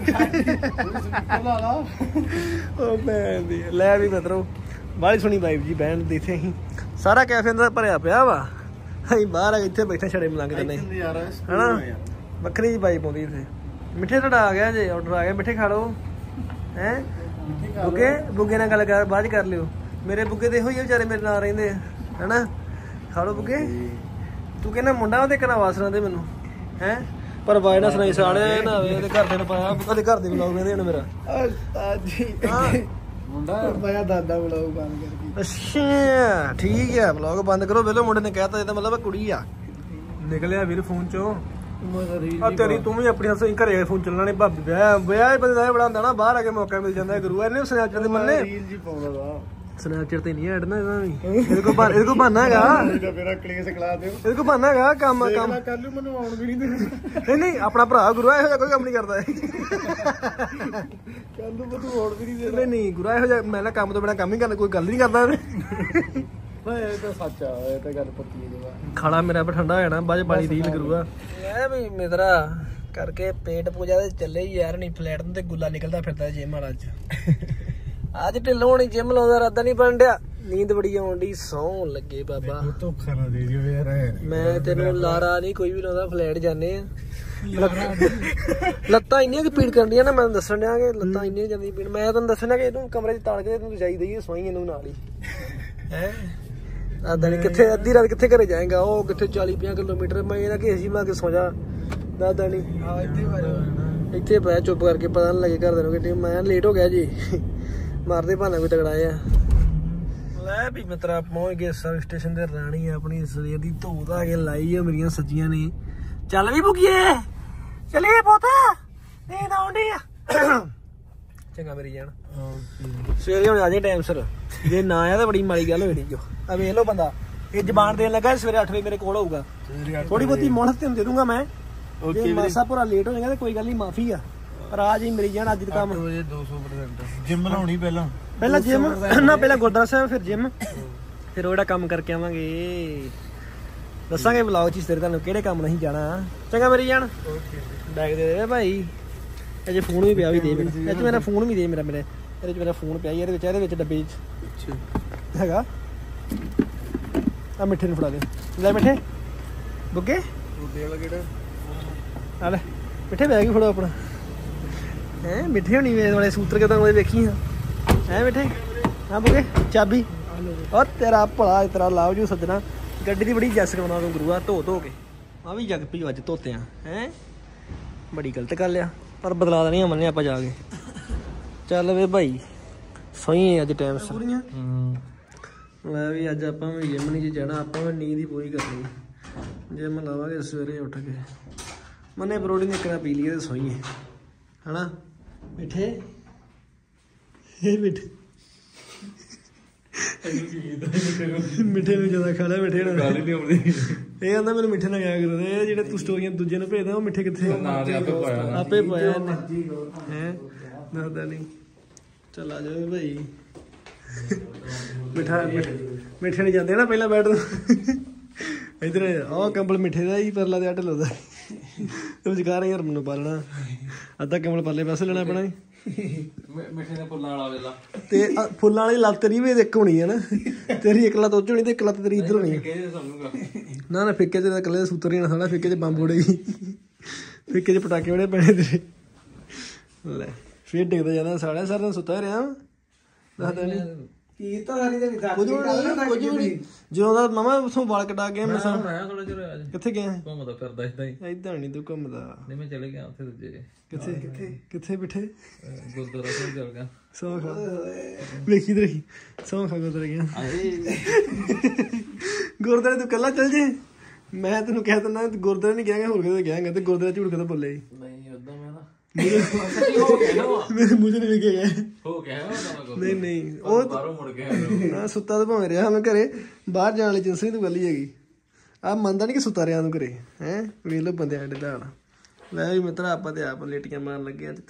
ਉਹ ਭੈਣ ਦੀ ਲੈ ਵੀ ਮਤਲਬ ਬਾਹਲੀ ਸੁਣੀ ਵਾਈਬ ਜੀ ਬੈਂਡ ਦੀ। ਇੱਥੇ ਅਸੀਂ ਸਾਰਾ ਕੈਫੇ ਅੰਦਰ ਭਰਿਆ ਪਿਆ ਵਾ, ਅਸੀਂ ਬਾਹਰ ਆ ਇੱਥੇ ਬੈਠੇ ਛੜੇ ਮਲੰਗ ਜਾਂਦੇ ਹਨਾ, ਵੱਖਰੀ ਜੀ ਵਾਈਬ ਆਉਂਦੀ ਇੱਥੇ। ਮਿੱਠੇ ਤੁਹਾਡਾ ਆ ਗਿਆ ਜੇ, ਆਰਡਰ ਆ ਗਿਆ, ਮਿੱਠੇ ਖਾ ਲਓ ਹੈਂ। ਬੁੱਗੇ ਬੁੱਗੇ ਨਾਲ ਗੱਲ ਕਰ ਬਾਅਦ ਚ ਕਰ ਲਿਓ, ਮੇਰੇ ਬੁੱਗੇ ਤੇ ਇਹੋ ਹੀ ਵਿਚਾਰੇ ਮੇਰੇ ਨਾਲ ਰਹਿੰਦੇ ਆ ਹਨਾ। ਖਾ ਲਓ ਬੁੱਗੇ। ਤੂੰ ਕਹਿੰਦਾ ਮੁੰਡਾ ਉਹਦੇ ਘਰ ਵਾਸਣਾ ਦੇ ਮੈਨੂੰ ਹੈਂ, ਪਰ ਵਾਇ ਨਾ ਸੁਣਾਈ ਸਾਲਿਆ ਨਾ ਹੋਵੇ ਉਹਦੇ ਘਰ ਦੇ ਨੂੰ ਪਾਇਆ, ਉਹਦੇ ਘਰ ਦੇ ਵਲੋਗ ਵੇਂਦੇ ਹੁਣ ਮੇਰਾ ਮੁੰਡਾ ਪਾਇਆ ਦਾਦਾ ਵਲੋਗ ਬੰਦ ਕਰਕੇ। ਅੱਛਾ ਠੀਕ ਆ, ਵਲੋਗ ਬੰਦ ਕਰੋ। ਵੇਲੋ ਮੁੰਡੇ ਨੇ ਕਹਿਤਾ ਇਹਦਾ ਮਤਲਬ ਕੁੜੀ ਆ। ਨਿਕਲਿਆ ਵੀਰ ਫੋਨ ਚੋਂ ਆ ਤੇਰੀ, ਤੂੰ ਵੀ ਆਪਣੀ ਸਹੀ ਘਰੇ ਫੋਨ ਚੱਲਣਾ ਨੀ। ਭਾਬੀ ਵਿਆਹ ਵਿਆਹ ਬੰਦੇ ਦਾ ਬੜਾ ਹੁੰਦਾ ਨਾ, ਬਾਹਰ ਆ ਕੇ ਮੌਕਾ ਮਿਲ ਜਾਂਦਾ ਗੁਰੂ। ਇਹਨੇ ਸਨੈਪਚੈਟ ਤੇ ਮੰਨੇ ਸਨੈਪਚੈਟ ਤੇ ਨਹੀਂ ਐਡਨਾ ਇਹਦਾ ਵੀ। ਇਹਦੇ ਕੋਲ ਇਹਦੇ ਕੋਲ ਬਹਾਨਾ ਹੈਗਾ, ਇਹਦੇ ਕੋਲ ਬਹਾਨਾ ਹੈਗਾ। ਕੰਮ ਕੰਮ ਕੱਲ ਨੂੰ ਮੈਨੂੰ ਆਉਣ ਵੀ ਨਹੀਂ ਦੇਣਾ। ਨਹੀਂ ਨਹੀਂ ਆਪਣਾ ਭਰਾ ਗੁਰੂ ਇਹੋ ਜਿਹਾ ਕੋਈ ਕੰਮ ਨਹੀਂ ਕਰਦਾ। ਕੱਲ ਨੂੰ ਮੈਨੂੰ ਆਉਣ ਵੀ ਨਹੀਂ ਦੇਣਾ। ਨਹੀਂ ਗੁਰੂ ਇਹੋ ਜਿਹਾ ਮੈਂ ਨਾ ਕੰਮ ਤੋਂ ਬਿਨਾਂ ਕੰਮ ਹੀ ਕਰਦਾ, ਕੋਈ ਗੱਲ ਨਹੀਂ ਕਰਦਾ। ਇਹ ਤਾਂ ਸੱਚ ਆ, ਇਹ ਤਾਂ ਗੱਲ ਪੱਕੀ ਹੈ। ਖਾਣਾ ਮੇਰਾ ਠੰਡਾ ਹੋ ਜਾਣਾ ਬਾਅਦ ਪਾਣੀ ਰੀਲ ਕਰੂਗਾ। ਇਹ ਵੀ ਮਿੱਤਰਾ ਕਰਕੇ ਪੇਟ ਪੂਜਾ ਦੇ ਚੱਲੇ ਯਾਰ। ਨਹੀਂ ਫਲੈਟ ਤੇ ਗੁੱਲਾ ਨਿਕਲਦਾ ਫਿਰਦਾ ਜਿਮ ਵਾਲਾ ਅੱਜ। ਅੱਜ ਢਿੱਲੋਂ ਹੋਣੀ ਜਿਮ ਲਾਉਂਦਾ ਰਾਦਾ ਨਹੀਂ ਬਣ ਡਿਆ, ਨੀਂਦ ਬੜੀ ਆਉਣ ਡਈ। ਸੌਂ ਲੱਗੇ ਬਾਬਾ ਧੋਖਾ ਨਾ ਦੇ ਦਿਓ ਯਾਰ। ਮੈਂ ਤੈਨੂੰ ਲਾਰਾ ਨਹੀਂ ਕੋਈ ਵੀ ਲਾਉਂਦਾ, ਫਲੈਟ ਜਾਂਦੇ ਆ। ਲੱਤਾਂ ਇੰਨੀਆਂ ਕਿ ਪੀੜ ਕਰਦੀਆਂ ਨਾ, ਮੈਂ ਦੱਸਣ ਡਿਆ ਕਿ ਲੱਤਾਂ ਇੰਨੀਆਂ ਜਾਂਦੀਆਂ ਪੀੜ। ਮੈਂ ਤੁਹਾਨੂੰ ਦੱਸਣਾ ਕਿ ਇਹਨੂੰ ਕਮਰੇ ਚ ਤਾਲ ਕੇ ਤੈਨੂੰ ਰਜਾਈ ਦੇਈਏ, ਸੋਈ ਇਹਨੂੰ ਨਾਲ ਹੀ ਹੈ। ਦਾਦਾ ਨੀ ਕਿੱਥੇ ਅੱਧੀ ਰਾਤ ਕਿੱਥੇ ਘਰੇ ਜਾਏਗਾ, ਉਹ ਕਿੱਥੇ ਚਾਲੀ ਪੰਜਾਹ ਕਿਲੋਮੀਟਰ। ਮੈਂ ਇਹਦਾ ਕਿ ਅਸੀਂ ਬਣਾ ਕੇ ਸੌ ਜਾ। ਦਾਦਾ ਨੀ ਇੱਥੇ ਪਿਆ ਚੁੱਪ ਕਰਕੇ, ਪਤਾ ਨੀ ਲੱਗੇ ਘਰਦਿਆਂ ਨੂੰ ਕਿ ਮੈਂ ਲੇਟ ਹੋ ਗਿਆ ਜੀ। ਮਾਰਦੇ ਭਾਣਾ ਕੋਈ ਤਗੜਾ ਆ। ਲੈ ਵੀ ਮਿੱਤਰਾ ਪਹੁੰਚ ਗਏ ਸਰਵਿਸ ਸਟੇਸ਼ਨ ਤੇ। ਰਾਣੀ ਆਪਣੀ ਸਵੇਰ ਦੀ ਧੋ ਧਾ ਕੇ ਲਾਈ ਆ ਮੇਰੀਆਂ ਸੱਜੀਆਂ ਨੇ। ਚੱਲ ਵੀ ਬੁੱਗੀਏ ਚਲੀਏ ਪੁੱਤ, ਨੀਂਦ ਆਉਣ ਡਈ ਆ। ਚੰਗਾ ਮੇਰੀ ਜਾਨ, ਸਵੇਰੇ ਹੁਣ ਆ ਜਾਏ ਟਾਈਮ ਸਿਰ। ਜੇ ਨਾ ਆਇਆ ਤਾਂ ਬੜੀ ਮਾੜੀ ਗੱਲ ਹੋਣੀ। ਜੋ ਆ ਵੇਖ ਲਓ ਬੰਦਾ ਇਹ ਜ਼ਬਾਨ ਦੇਣ ਲੱਗਾ ਸਵੇਰੇ ਅੱਠ ਵਜੇ ਮੇਰੇ ਕੋਲ ਹੋਊਗਾ। ਥੋੜੀ ਬਹੁਤੀ ਮੋਹਲਤ ਤੈਨੂੰ ਦੇ ਦੂੰਗਾ ਮੈਂ। ਜੇ ਮਾਸਾ ਪੂਰਾ ਲੇਟ ਹੋ ਜਾਏਗਾ ਤਾਂ ਕੋਈ ਗੱਲ ਨਹੀਂ, ਮਾਫੀ ਆ। ਪਰ ਆ ਜੀ ਮੇਰੀ ਜਾਨ ਅੱਜ ਦਾ ਕੰਮ ਦੋ ਸੌ ਪਰਸੈਂਟ ਜਿਮ ਲਾਉਣੀ। ਪਹਿਲਾਂ ਪਹਿਲਾਂ ਜਿਮ ਨਾ, ਪਹਿਲਾਂ ਗੁਰਦੁਆਰਾ ਸਾਹਿਬ, ਫਿਰ ਜਿਮ, ਫਿਰ ਉਹ ਜਿਹੜਾ ਕੰਮ ਕਰਕੇ ਆਵਾਂਗੇ। ਦੱਸਾਂਗੇ ਵਲੌਗ ਚ ਤੇਰੇ ਤੁਹਾਨੂੰ ਕਿਹੜੇ ਕੰਮ ਨਹੀਂ ਜਾਣਾ। ਚੰਗਾ ਮੇਰੀ ਜਾਨ, ਬੈਗ ਦੇ ਦੇ ਭਾਈ। ਅਜੇ ਫੋਨ ਵੀ ਪਿਆ ਵੀ ਦੇ ਮੇਰਾ, ਇਹ ਚ ਮੇਰਾ ਫੋਨ ਵੀ ਦੇ ਮੇਰਾ ਮੇਰੇ ਇਹਦੇ ਚ ਮੇਰਾ ਫੋਨ ਪਿਆ ਇਹਦੇ ਵਿੱਚ, ਇਹਦੇ ਵਿੱਚ ਡੱਬੇ ਚ ਹੈਗਾ। ਆ ਮਿੱਠੇ ਨੂੰ ਫੜਾ ਦੇ। ਲੈ ਮਿੱਠੇ ਬੁੱਗੇ ਆ ਲੈ ਮਿੱਠੇ ਬੈਗ ਵੀ ਫੜੋ ਆਪਣਾ। ਹੈ ਮਿੱਠੇ ਹੋਣੀ ਵੇ ਵਾਲੇ ਸੂਤਰ ਕਿਦਾਂ ਉਹਦੇ ਵੇਖੀ ਆ ਹੈ ਮਿੱਠੇ। ਹਾਂ ਬੁੱਗੇ ਚਾਬੀ ਉਹ ਤੇਰਾ ਭਲਾ ਤੇਰਾ ਲਾਓ ਜੂ ਸੱਜਣਾ। ਗੱਡੀ ਦੀ ਬੜੀ ਜੱਸ ਕਰਾਉਣਾ ਤੂੰ ਗੁਰੂਆ ਧੋ ਧੋ ਕੇ। ਆ ਵੀ ਜੱਗ ਪੀ ਅੱਜ ਧੋਤੇ ਆ ਹੈ, ਬੜੀ ਗਲਤ ਗੱਲ ਆ। ਪਰ ਬਦਲਾ ਦੇਣੀ ਮੰਨੇ ਆਪਾਂ ਜਾ ਕੇ। ਚੱਲ ਵੇ ਭਾਈ ਸਹੀ ਅੱਜ ਟਾਈਮ ਸਿਰ। ਲੈ ਵੀ ਅੱਜ ਆਪਾਂ ਵੀ ਜਿਮ ਨਹੀਂ ਜਾਣਾ, ਆਪਾਂ ਵੀ ਨੀਂਦ ਹੀ ਪੂਰੀ ਕਰਨੀ। ਜਿਮ ਲਾਵਾਂਗੇ ਸਵੇਰੇ ਉੱਠ ਕੇ। ਮੰਨੇ ਪ੍ਰੋਟੀਨ ਇੱਕ ਨਾ ਪੀ ਲਈਏ ਤੇ ਸੋਈਏ ਹਨਾ। ਮਿੱਠੇ ਇਹ ਮਿੱਠੇ ਮਿੱਠੇ ਨੂੰ ਜ਼ਿਆਦਾ ਖਾ ਲਿਆ। ਮਿੱਠੇ ਨਾਲ ਗੱਲ ਹੀ ਨਹੀਂ ਆਉਂਦੀ। ਇਹ ਕਹਿੰਦਾ ਮੈਨੂੰ ਮਿੱਠੇ ਨਾਲ ਗਿਆ ਕਰੋ। ਇਹ ਜਿਹੜੇ ਤੂੰ ਸਟੋਰੀਆਂ ਦੂਜੇ ਨੂੰ ਭੇਜਦਾ ਉਹ ਮਿੱਠੇ ਕਿੱਥੇ ਆਪੇ ਪਾਇਆ ਇਹਨੇ ਹੈ। ਦੱਸਦਾ ਨਹੀਂ। ਚੱਲ ਆ ਜਾਓ ਭਾਈ। ਮਿੱਠਾ ਮਿੱਠੇ ਨਹੀਂ ਜਾਂਦੇ ਨਾ ਪਹਿਲਾਂ ਬੈਠ ਨੂੰ। ਇੱਧਰ ਆਹ ਕੰਬਲ ਮਿੱਠੇ ਦਾ ਹੀ, ਪਰਲਾ ਤੇ ਢਿੱਲੋਂ ਦਾ। ਵਿਚਕਾਰ ਯਾਰ ਮੈਨੂੰ ਪਾਲਣਾ। ਅੱਧਾ ਕੰਬਲ ਪਰਲੇ ਪਾਸੇ ਲੈਣਾ ਪੈਣਾ। ਮਿੱਠੇ ਦੇ ਫੁੱਲਾਂ ਵਾਲਾ ਵੇਲਾ ਤੇ ਆਹ ਫੁੱਲਾਂ ਵਾਲੀ ਲੱਤ ਤੇਰੀ ਵੀ ਇੱਕ ਹੋਣੀ ਹੈ ਨਾ, ਤੇਰੀ ਇੱਕ ਲੱਤ ਉੱਚ ਹੋਣੀ ਤੇ ਇੱਕ ਲੱਤ ਤੇਰੀ ਇੱਧਰ ਹੋਣੀ ਹੈ। ਕਿਹਦੇ ਸਮਝੂਗਾ ਨਾ ਨਾ ਫਿੱਕੇ 'ਚ ਤਾਂ ਇਕੱਲੇ ਸੂਤਰ ਹੀ ਨਾ ਸਾਡਾ, ਫਿੱਕੇ 'ਚ ਬੰਬ ਉੜੇਗੀ, ਫਿੱਕੇ 'ਚ ਪਟਾਕੇ ਬੜੇ ਪੈਣੇ ਤੇਰੇ। ਲੈ ਫਿਰ ਡਿੱਗਦਾ ਜਾਂਦਾ ਸਾਲਿਆ, ਸਾਰਾ ਦਿਨ ਸੁੱਤਾ ਰਿਹਾ ਵਾਂ। ਦੱਸਦਾ ਨਹੀਂ ਕੀ ਤਾਂ ਸਾਰੀ ਦੇ ਵਿਦਾ ਕੁਝ ਵੀ ਨਹੀਂ, ਕੁਝ ਵੀ ਨਹੀਂ। ਜਦੋਂ ਦਾ ਮਾਮਾ ਉਥੋਂ ਵਾਲ ਕਟਾ ਗਿਆ ਮੈਂ ਸਾਂ, ਮੈਂ ਥੋੜਾ ਜਿਹਾ ਅੱਜ ਕਿੱਥੇ ਗਿਆ? ਘੁੰਮਦਾ ਫਿਰਦਾ ਇਦਾਂ ਹੀ। ਏਦਾਂ ਨਹੀਂ ਤੂੰ ਘੁੰਮਦਾ। ਨਹੀਂ ਮੈਂ ਚਲੇ ਗਿਆ ਉੱਥੇ ਦੂਜੇ ਕਿੱਥੇ ਕਿੱਥੇ ਕਿੱਥੇ ਬਿਠੇ? ਗੁਰਦੁਆਰਾ ਸਾਹਿਬ ਚਲ ਗਿਆ। ਸੌਂ ਖਾ ਵੇਖੀ ਤੇ ਰਹੀ, ਸੌਂ ਖਾ ਗੁਰਦੁਆਰੇ ਗਿਆ। ਗੁਰਦੁਆਰੇ ਤੂੰ ਕੱਲਾ ਚੱਲ ਜੇ, ਮੈਂ ਤੈਨੂੰ ਕਹਿ ਦਿੰਦਾ ਗੁਰਦੁਆਰੇ ਨਹੀਂ ਗਿਆ, ਹੋਰ ਕਿਤੇ ਗਿਆ ਤੇ ਗੁਰਦੁਆਰੇ ਝੂਠ ਕਿਤੇ ਬੋਲੇ ਨਹੀਂ ਉਦਾਂ ਮੈਂ ਨਾ ਮੇਰੇ ਮੂੰਹ 'ਚ ਨਹੀਂ ਵੇਖਿਆ ਗਿਆ। ਹੋ ਗਿਆ ਨਹੀਂ ਨਹੀਂ ਉਹ ਬਾਹਰੋਂ ਮੁੜ ਗਿਆ ਨਾ, ਸੁੱਤਾ ਤਾਂ ਭਾਵੇਂ ਰਿਹਾ ਮੈਂ ਘਰੇ, ਬਾਹਰ ਜਾਣ ਵਾਲੀ ਜਿੰਸ ਤੂੰ ਗੱਲ ਹੀ ਹੈਗੀ। ਆਹ ਮੰਨਦਾ ਨਹੀਂ ਕਿ ਸੁੱਤਾ ਰਿਹਾ ਤੂੰ ਘਰੇ ਹੈ। ਵੇਖ ਲੋ ਬੰਦੇ ਸਾਡੇ ਦਾ ਹਾਲ। ਲੈ ਵੀ ਮਿੱਤਰਾ ਆਪਾਂ ਤੇ ਆਪ ਲੇਟੀਆਂ ਮਾਰਨ ਲੱਗੇ ਅੱਜ ਤੇ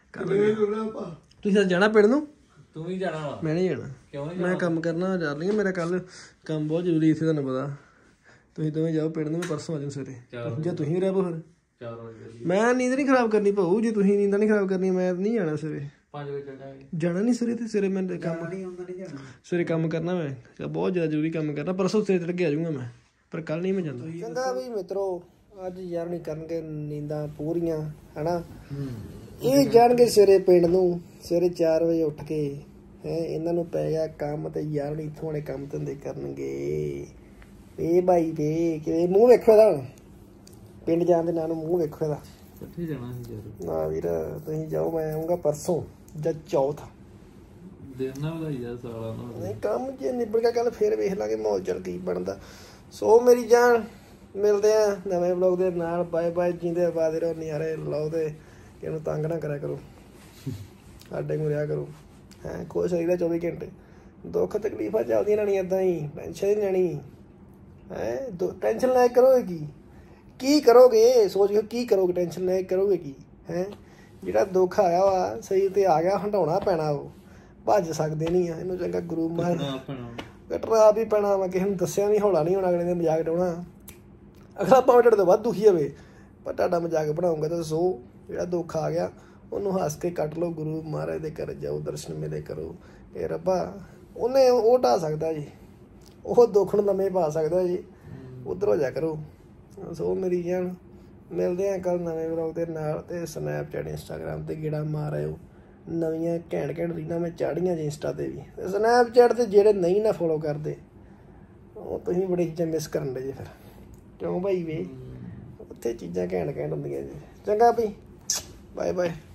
ਤੁਸੀਂ ਜਾਣਾ ਪਿੰਡ ਨੂੰ? ਤੂੰ ਵੀ ਜਾਣਾ ਵਾ? ਮੈਂ ਨਹੀਂ ਜਾਣਾ। ਕਿਉਂ ਨਹੀਂ? ਮੈਂ ਕੰਮ ਕਰਨਾ ਜਾ ਰਹੀ ਮੇਰਾ ਕੱਲ ਕੰਮ ਬਹੁਤ ਜ਼ਰੂਰੀ ਇੱਥੇ, ਤੁਹਾਨੂੰ ਪਤਾ। ਤੁਸੀਂ ਦੋਵੇਂ ਜਾਓ ਪਿੰਡ ਨੂੰ, ਮੈਂ ਪਰਸੋਂ ਆ ਜਾਊਂ ਸਵੇਰੇ, ਜੇ ਤੁਸੀਂ ਰਹਿ ਪਓ ਫਿਰ। ਚਾਰ ਵਜੇ ਮੈਂ ਨੀਂਦ ਨਹੀਂ ਖਰਾਬ ਕਰਨੀ ਭਾਊ, ਜੇ ਤੁਸੀਂ ਨੀਂਦ ਨਹੀਂ ਖਰਾਬ ਕਰਨੀ ਮੈਂ ਨਹੀਂ ਜਾਣਾ ਸਵੇਰੇ। ਪੰਜ ਵਜੇ ਚੱਲ ਜਾਵਾਂਗੇ। ਜਾਣਾ ਨਹੀਂ ਸਵੇਰੇ, ਤੇ ਸਵੇਰੇ ਮੈਂ ਕੰਮ ਸਵੇਰੇ ਕੰਮ ਕਰਨਾ, ਮੈਂ ਬਹੁਤ ਜ਼ਿਆਦਾ ਜ਼ਰੂਰੀ ਕੰਮ ਕਰਨਾ। ਪਰਸੋਂ ਸਵੇਰੇ ਤੜਕੇ ਆ ਜਾਊਂਗਾ ਮੈਂ, ਪਰ ਕੱਲ ਨਹੀਂ ਮੈਂ ਜਾਂਦਾ। ਚੰਗਾ ਵੀ ਮਿੱਤਰੋ, ਅੱਜ ਯਾਰ ਨਹੀਂ ਕਰਨਗੇ ਨੀਂਦਾਂ ਪੂਰੀਆਂ ਹਨਾ। ਇਹ ਜਾਣਗੇ ਸਵੇਰੇ ਪਿੰਡ ਨੂੰ, ਸਵੇਰੇ ਚਾਰ ਵਜੇ ਉੱਠ ਕੇ ਹੈ। ਇਹਨਾਂ ਨੂੰ ਪੈ ਗਿਆ ਕੰਮ ਤੇ ਯਾਰ ਨਹੀਂ ਇੱਥੋਂ ਵਾਲੇ ਕੰਮ ਧੰਦੇ ਕਰਨਗੇ। ਵੇ ਭਾਈ ਵੇ ਕਿਵੇਂ ਮੂੰਹ ਵੇਖੋ ਇਹਦਾ, ਹੁਣ ਪਿੰਡ ਜਾਣ ਦੇ ਨਾਂ ਨੂੰ ਮੂੰਹ ਵੇਖੋ ਇਹਦਾ। ਕਿੱਥੇ ਜਾਣਾ ਸੀ ਯਾਰ? ਨਾ ਵੀਰ ਤੁਸੀਂ ਜਾਓ, ਮੈਂ ਆਊਂਗਾ ਪਰਸੋਂ ਜਾਂ ਚੌਥ। ਦੇਣਾ ਵਧਾਈ ਜਾ ਸਾਲਾ ਨਾ। ਨਹੀਂ ਕੰਮ ਜੇ ਨਿਬੜ ਗਿਆ ਕੱਲ ਫੇਰ ਵੇਖ ਲਾਂਗੇ ਮਾਹੌਲ ਚੱਲ ਕੀ ਬਣਦਾ। ਸੋ ਮੇਰੀ ਜਾਨ, ਮਿਲਦੇ ਆ ਨਵੇਂ ਵਲੌਗ ਦੇ ਨਾਲ। ਬਾਏ ਬਾਏ, ਜੀਂਦੇ ਆਬਾਦ ਰਹੋ, ਨਜ਼ਾਰੇ ਲਾਓ ਤੇ ਇਹਨੂੰ ਤੰਗ ਨਾ ਕਰਿਆ ਕਰੋ, ਸਾਡੇ ਕੋਲ ਰਿਹਾ ਕਰੋ ਹੈ। ਖੁਸ਼ ਰਹੀਦਾ ਚੌਵੀ ਘੰਟੇ, ਦੁੱਖ ਤਕਲੀਫਾਂ ਚੱਲਦੀਆਂ ਰਹਿਣੀਆਂ ਏਦਾਂ ਹੀ, ਟੈਨਸ਼ਨ ਨਹੀਂ ਲੈਣੀ ਹੈ। ਟੈਨਸ਼ਨ ਲੈ ਕਰੋਗੇ ਕੀ ਕੀ ਕਰੋਗੇ, ਸੋਚ ਕੇ ਕੀ ਕਰੋਗੇ, ਟੈਨਸ਼ਨ ਲੈ ਕਰੋਗੇ ਕੀ ਹੈ। ਜਿਹੜਾ ਦੁੱਖ ਆਇਆ ਵਾ ਸਹੀ ਤੇ ਆ ਗਿਆ, ਹਟਾਉਣਾ ਪੈਣਾ, ਉਹ ਭੱਜ ਸਕਦੇ ਨਹੀਂ ਆ। ਇਹਨੂੰ ਚੰਗਾ ਗੁਰੂ ਮਹਾਰਾਜ ਕੱਟਣਾ ਆਪ ਹੀ ਪੈਣਾ ਵਾ, ਕਿਸੇ ਨੂੰ ਦੱਸਿਆ ਨਹੀਂ, ਹੌਲਾ ਨਹੀਂ ਹੋਣਾ, ਅਗਲੇ ਨੇ ਮਜ਼ਾਕ ਉਡਾਉਣਾ। ਅਗਲਾ ਭਾਵੇਂ ਤੁਹਾਡੇ ਤੋਂ ਵੱਧ ਦੁਖੀ ਹੋਵੇ, ਪਰ ਤੁਹਾਡਾ ਮਜ਼ਾਕ ਬਣਾਉਂਗਾ ਤਾਂ ਸੋ ਜਿਹੜਾ ਦੁੱਖ ਆ ਗਿਆ ਉਹਨੂੰ ਹੱਸ ਕੇ ਕੱਟ ਲਓ। ਗੁਰੂ ਮਹਾਰਾਜ ਦੇ ਘਰ ਜਾਓ, ਦਰਸ਼ਨ ਮੇਲੇ ਕਰੋ। ਇਹ ਰੱਬਾ ਉਹਨੇ ਉਹ ਢਾ ਸਕਦਾ ਜੀ, ਉਹ ਦੁੱਖ ਨੂੰ ਲੰਮੇ ਪਾ ਸਕਦਾ ਜੀ, ਉੱਧਰ ਹੋ ਜਾ ਕਰੋ। ਸੋ ਮੇਰੀ ਜਾਨ, ਮਿਲਦੇ ਆ ਕੱਲ ਨਵੇਂ ਵਲੌਗ ਦੇ ਨਾਲ। ਤੇ ਸਨੈਪਚੈਟ ਇੰਸਟਾਗ੍ਰਾਮ ਤੇ ਗੇੜਾ ਮਾਰ ਆਇਓ, ਨਵੀਆਂ ਘੈਂਟ ਘੈਂਟ ਰੀਲਾਂ ਮੈਂ ਚਾੜੀਆਂ ਜੀ ਇੰਸਟਾ ਤੇ ਵੀ। ਸਨੈਪਚੈਟ ਤੇ ਜਿਹੜੇ ਨਹੀਂ ਨਾ ਫੋਲੋ ਕਰਦੇ ਉਹ ਤੁਸੀਂ ਬੜੀ ਚੀਜ਼ਾਂ ਮਿਸ ਕਰਨ ਦੇ ਜੀ ਫਿਰ, ਕਿਉਂ ਭਾਈ ਵੇ? ਉੱਥੇ ਚੀਜ਼ਾਂ ਘੈਂਟ ਘੈਂਟ ਹੁੰਦੀਆਂ ਜੀ। ਚੰਗਾ ਭਾਈ, ਬਾਏ ਬਾਏ।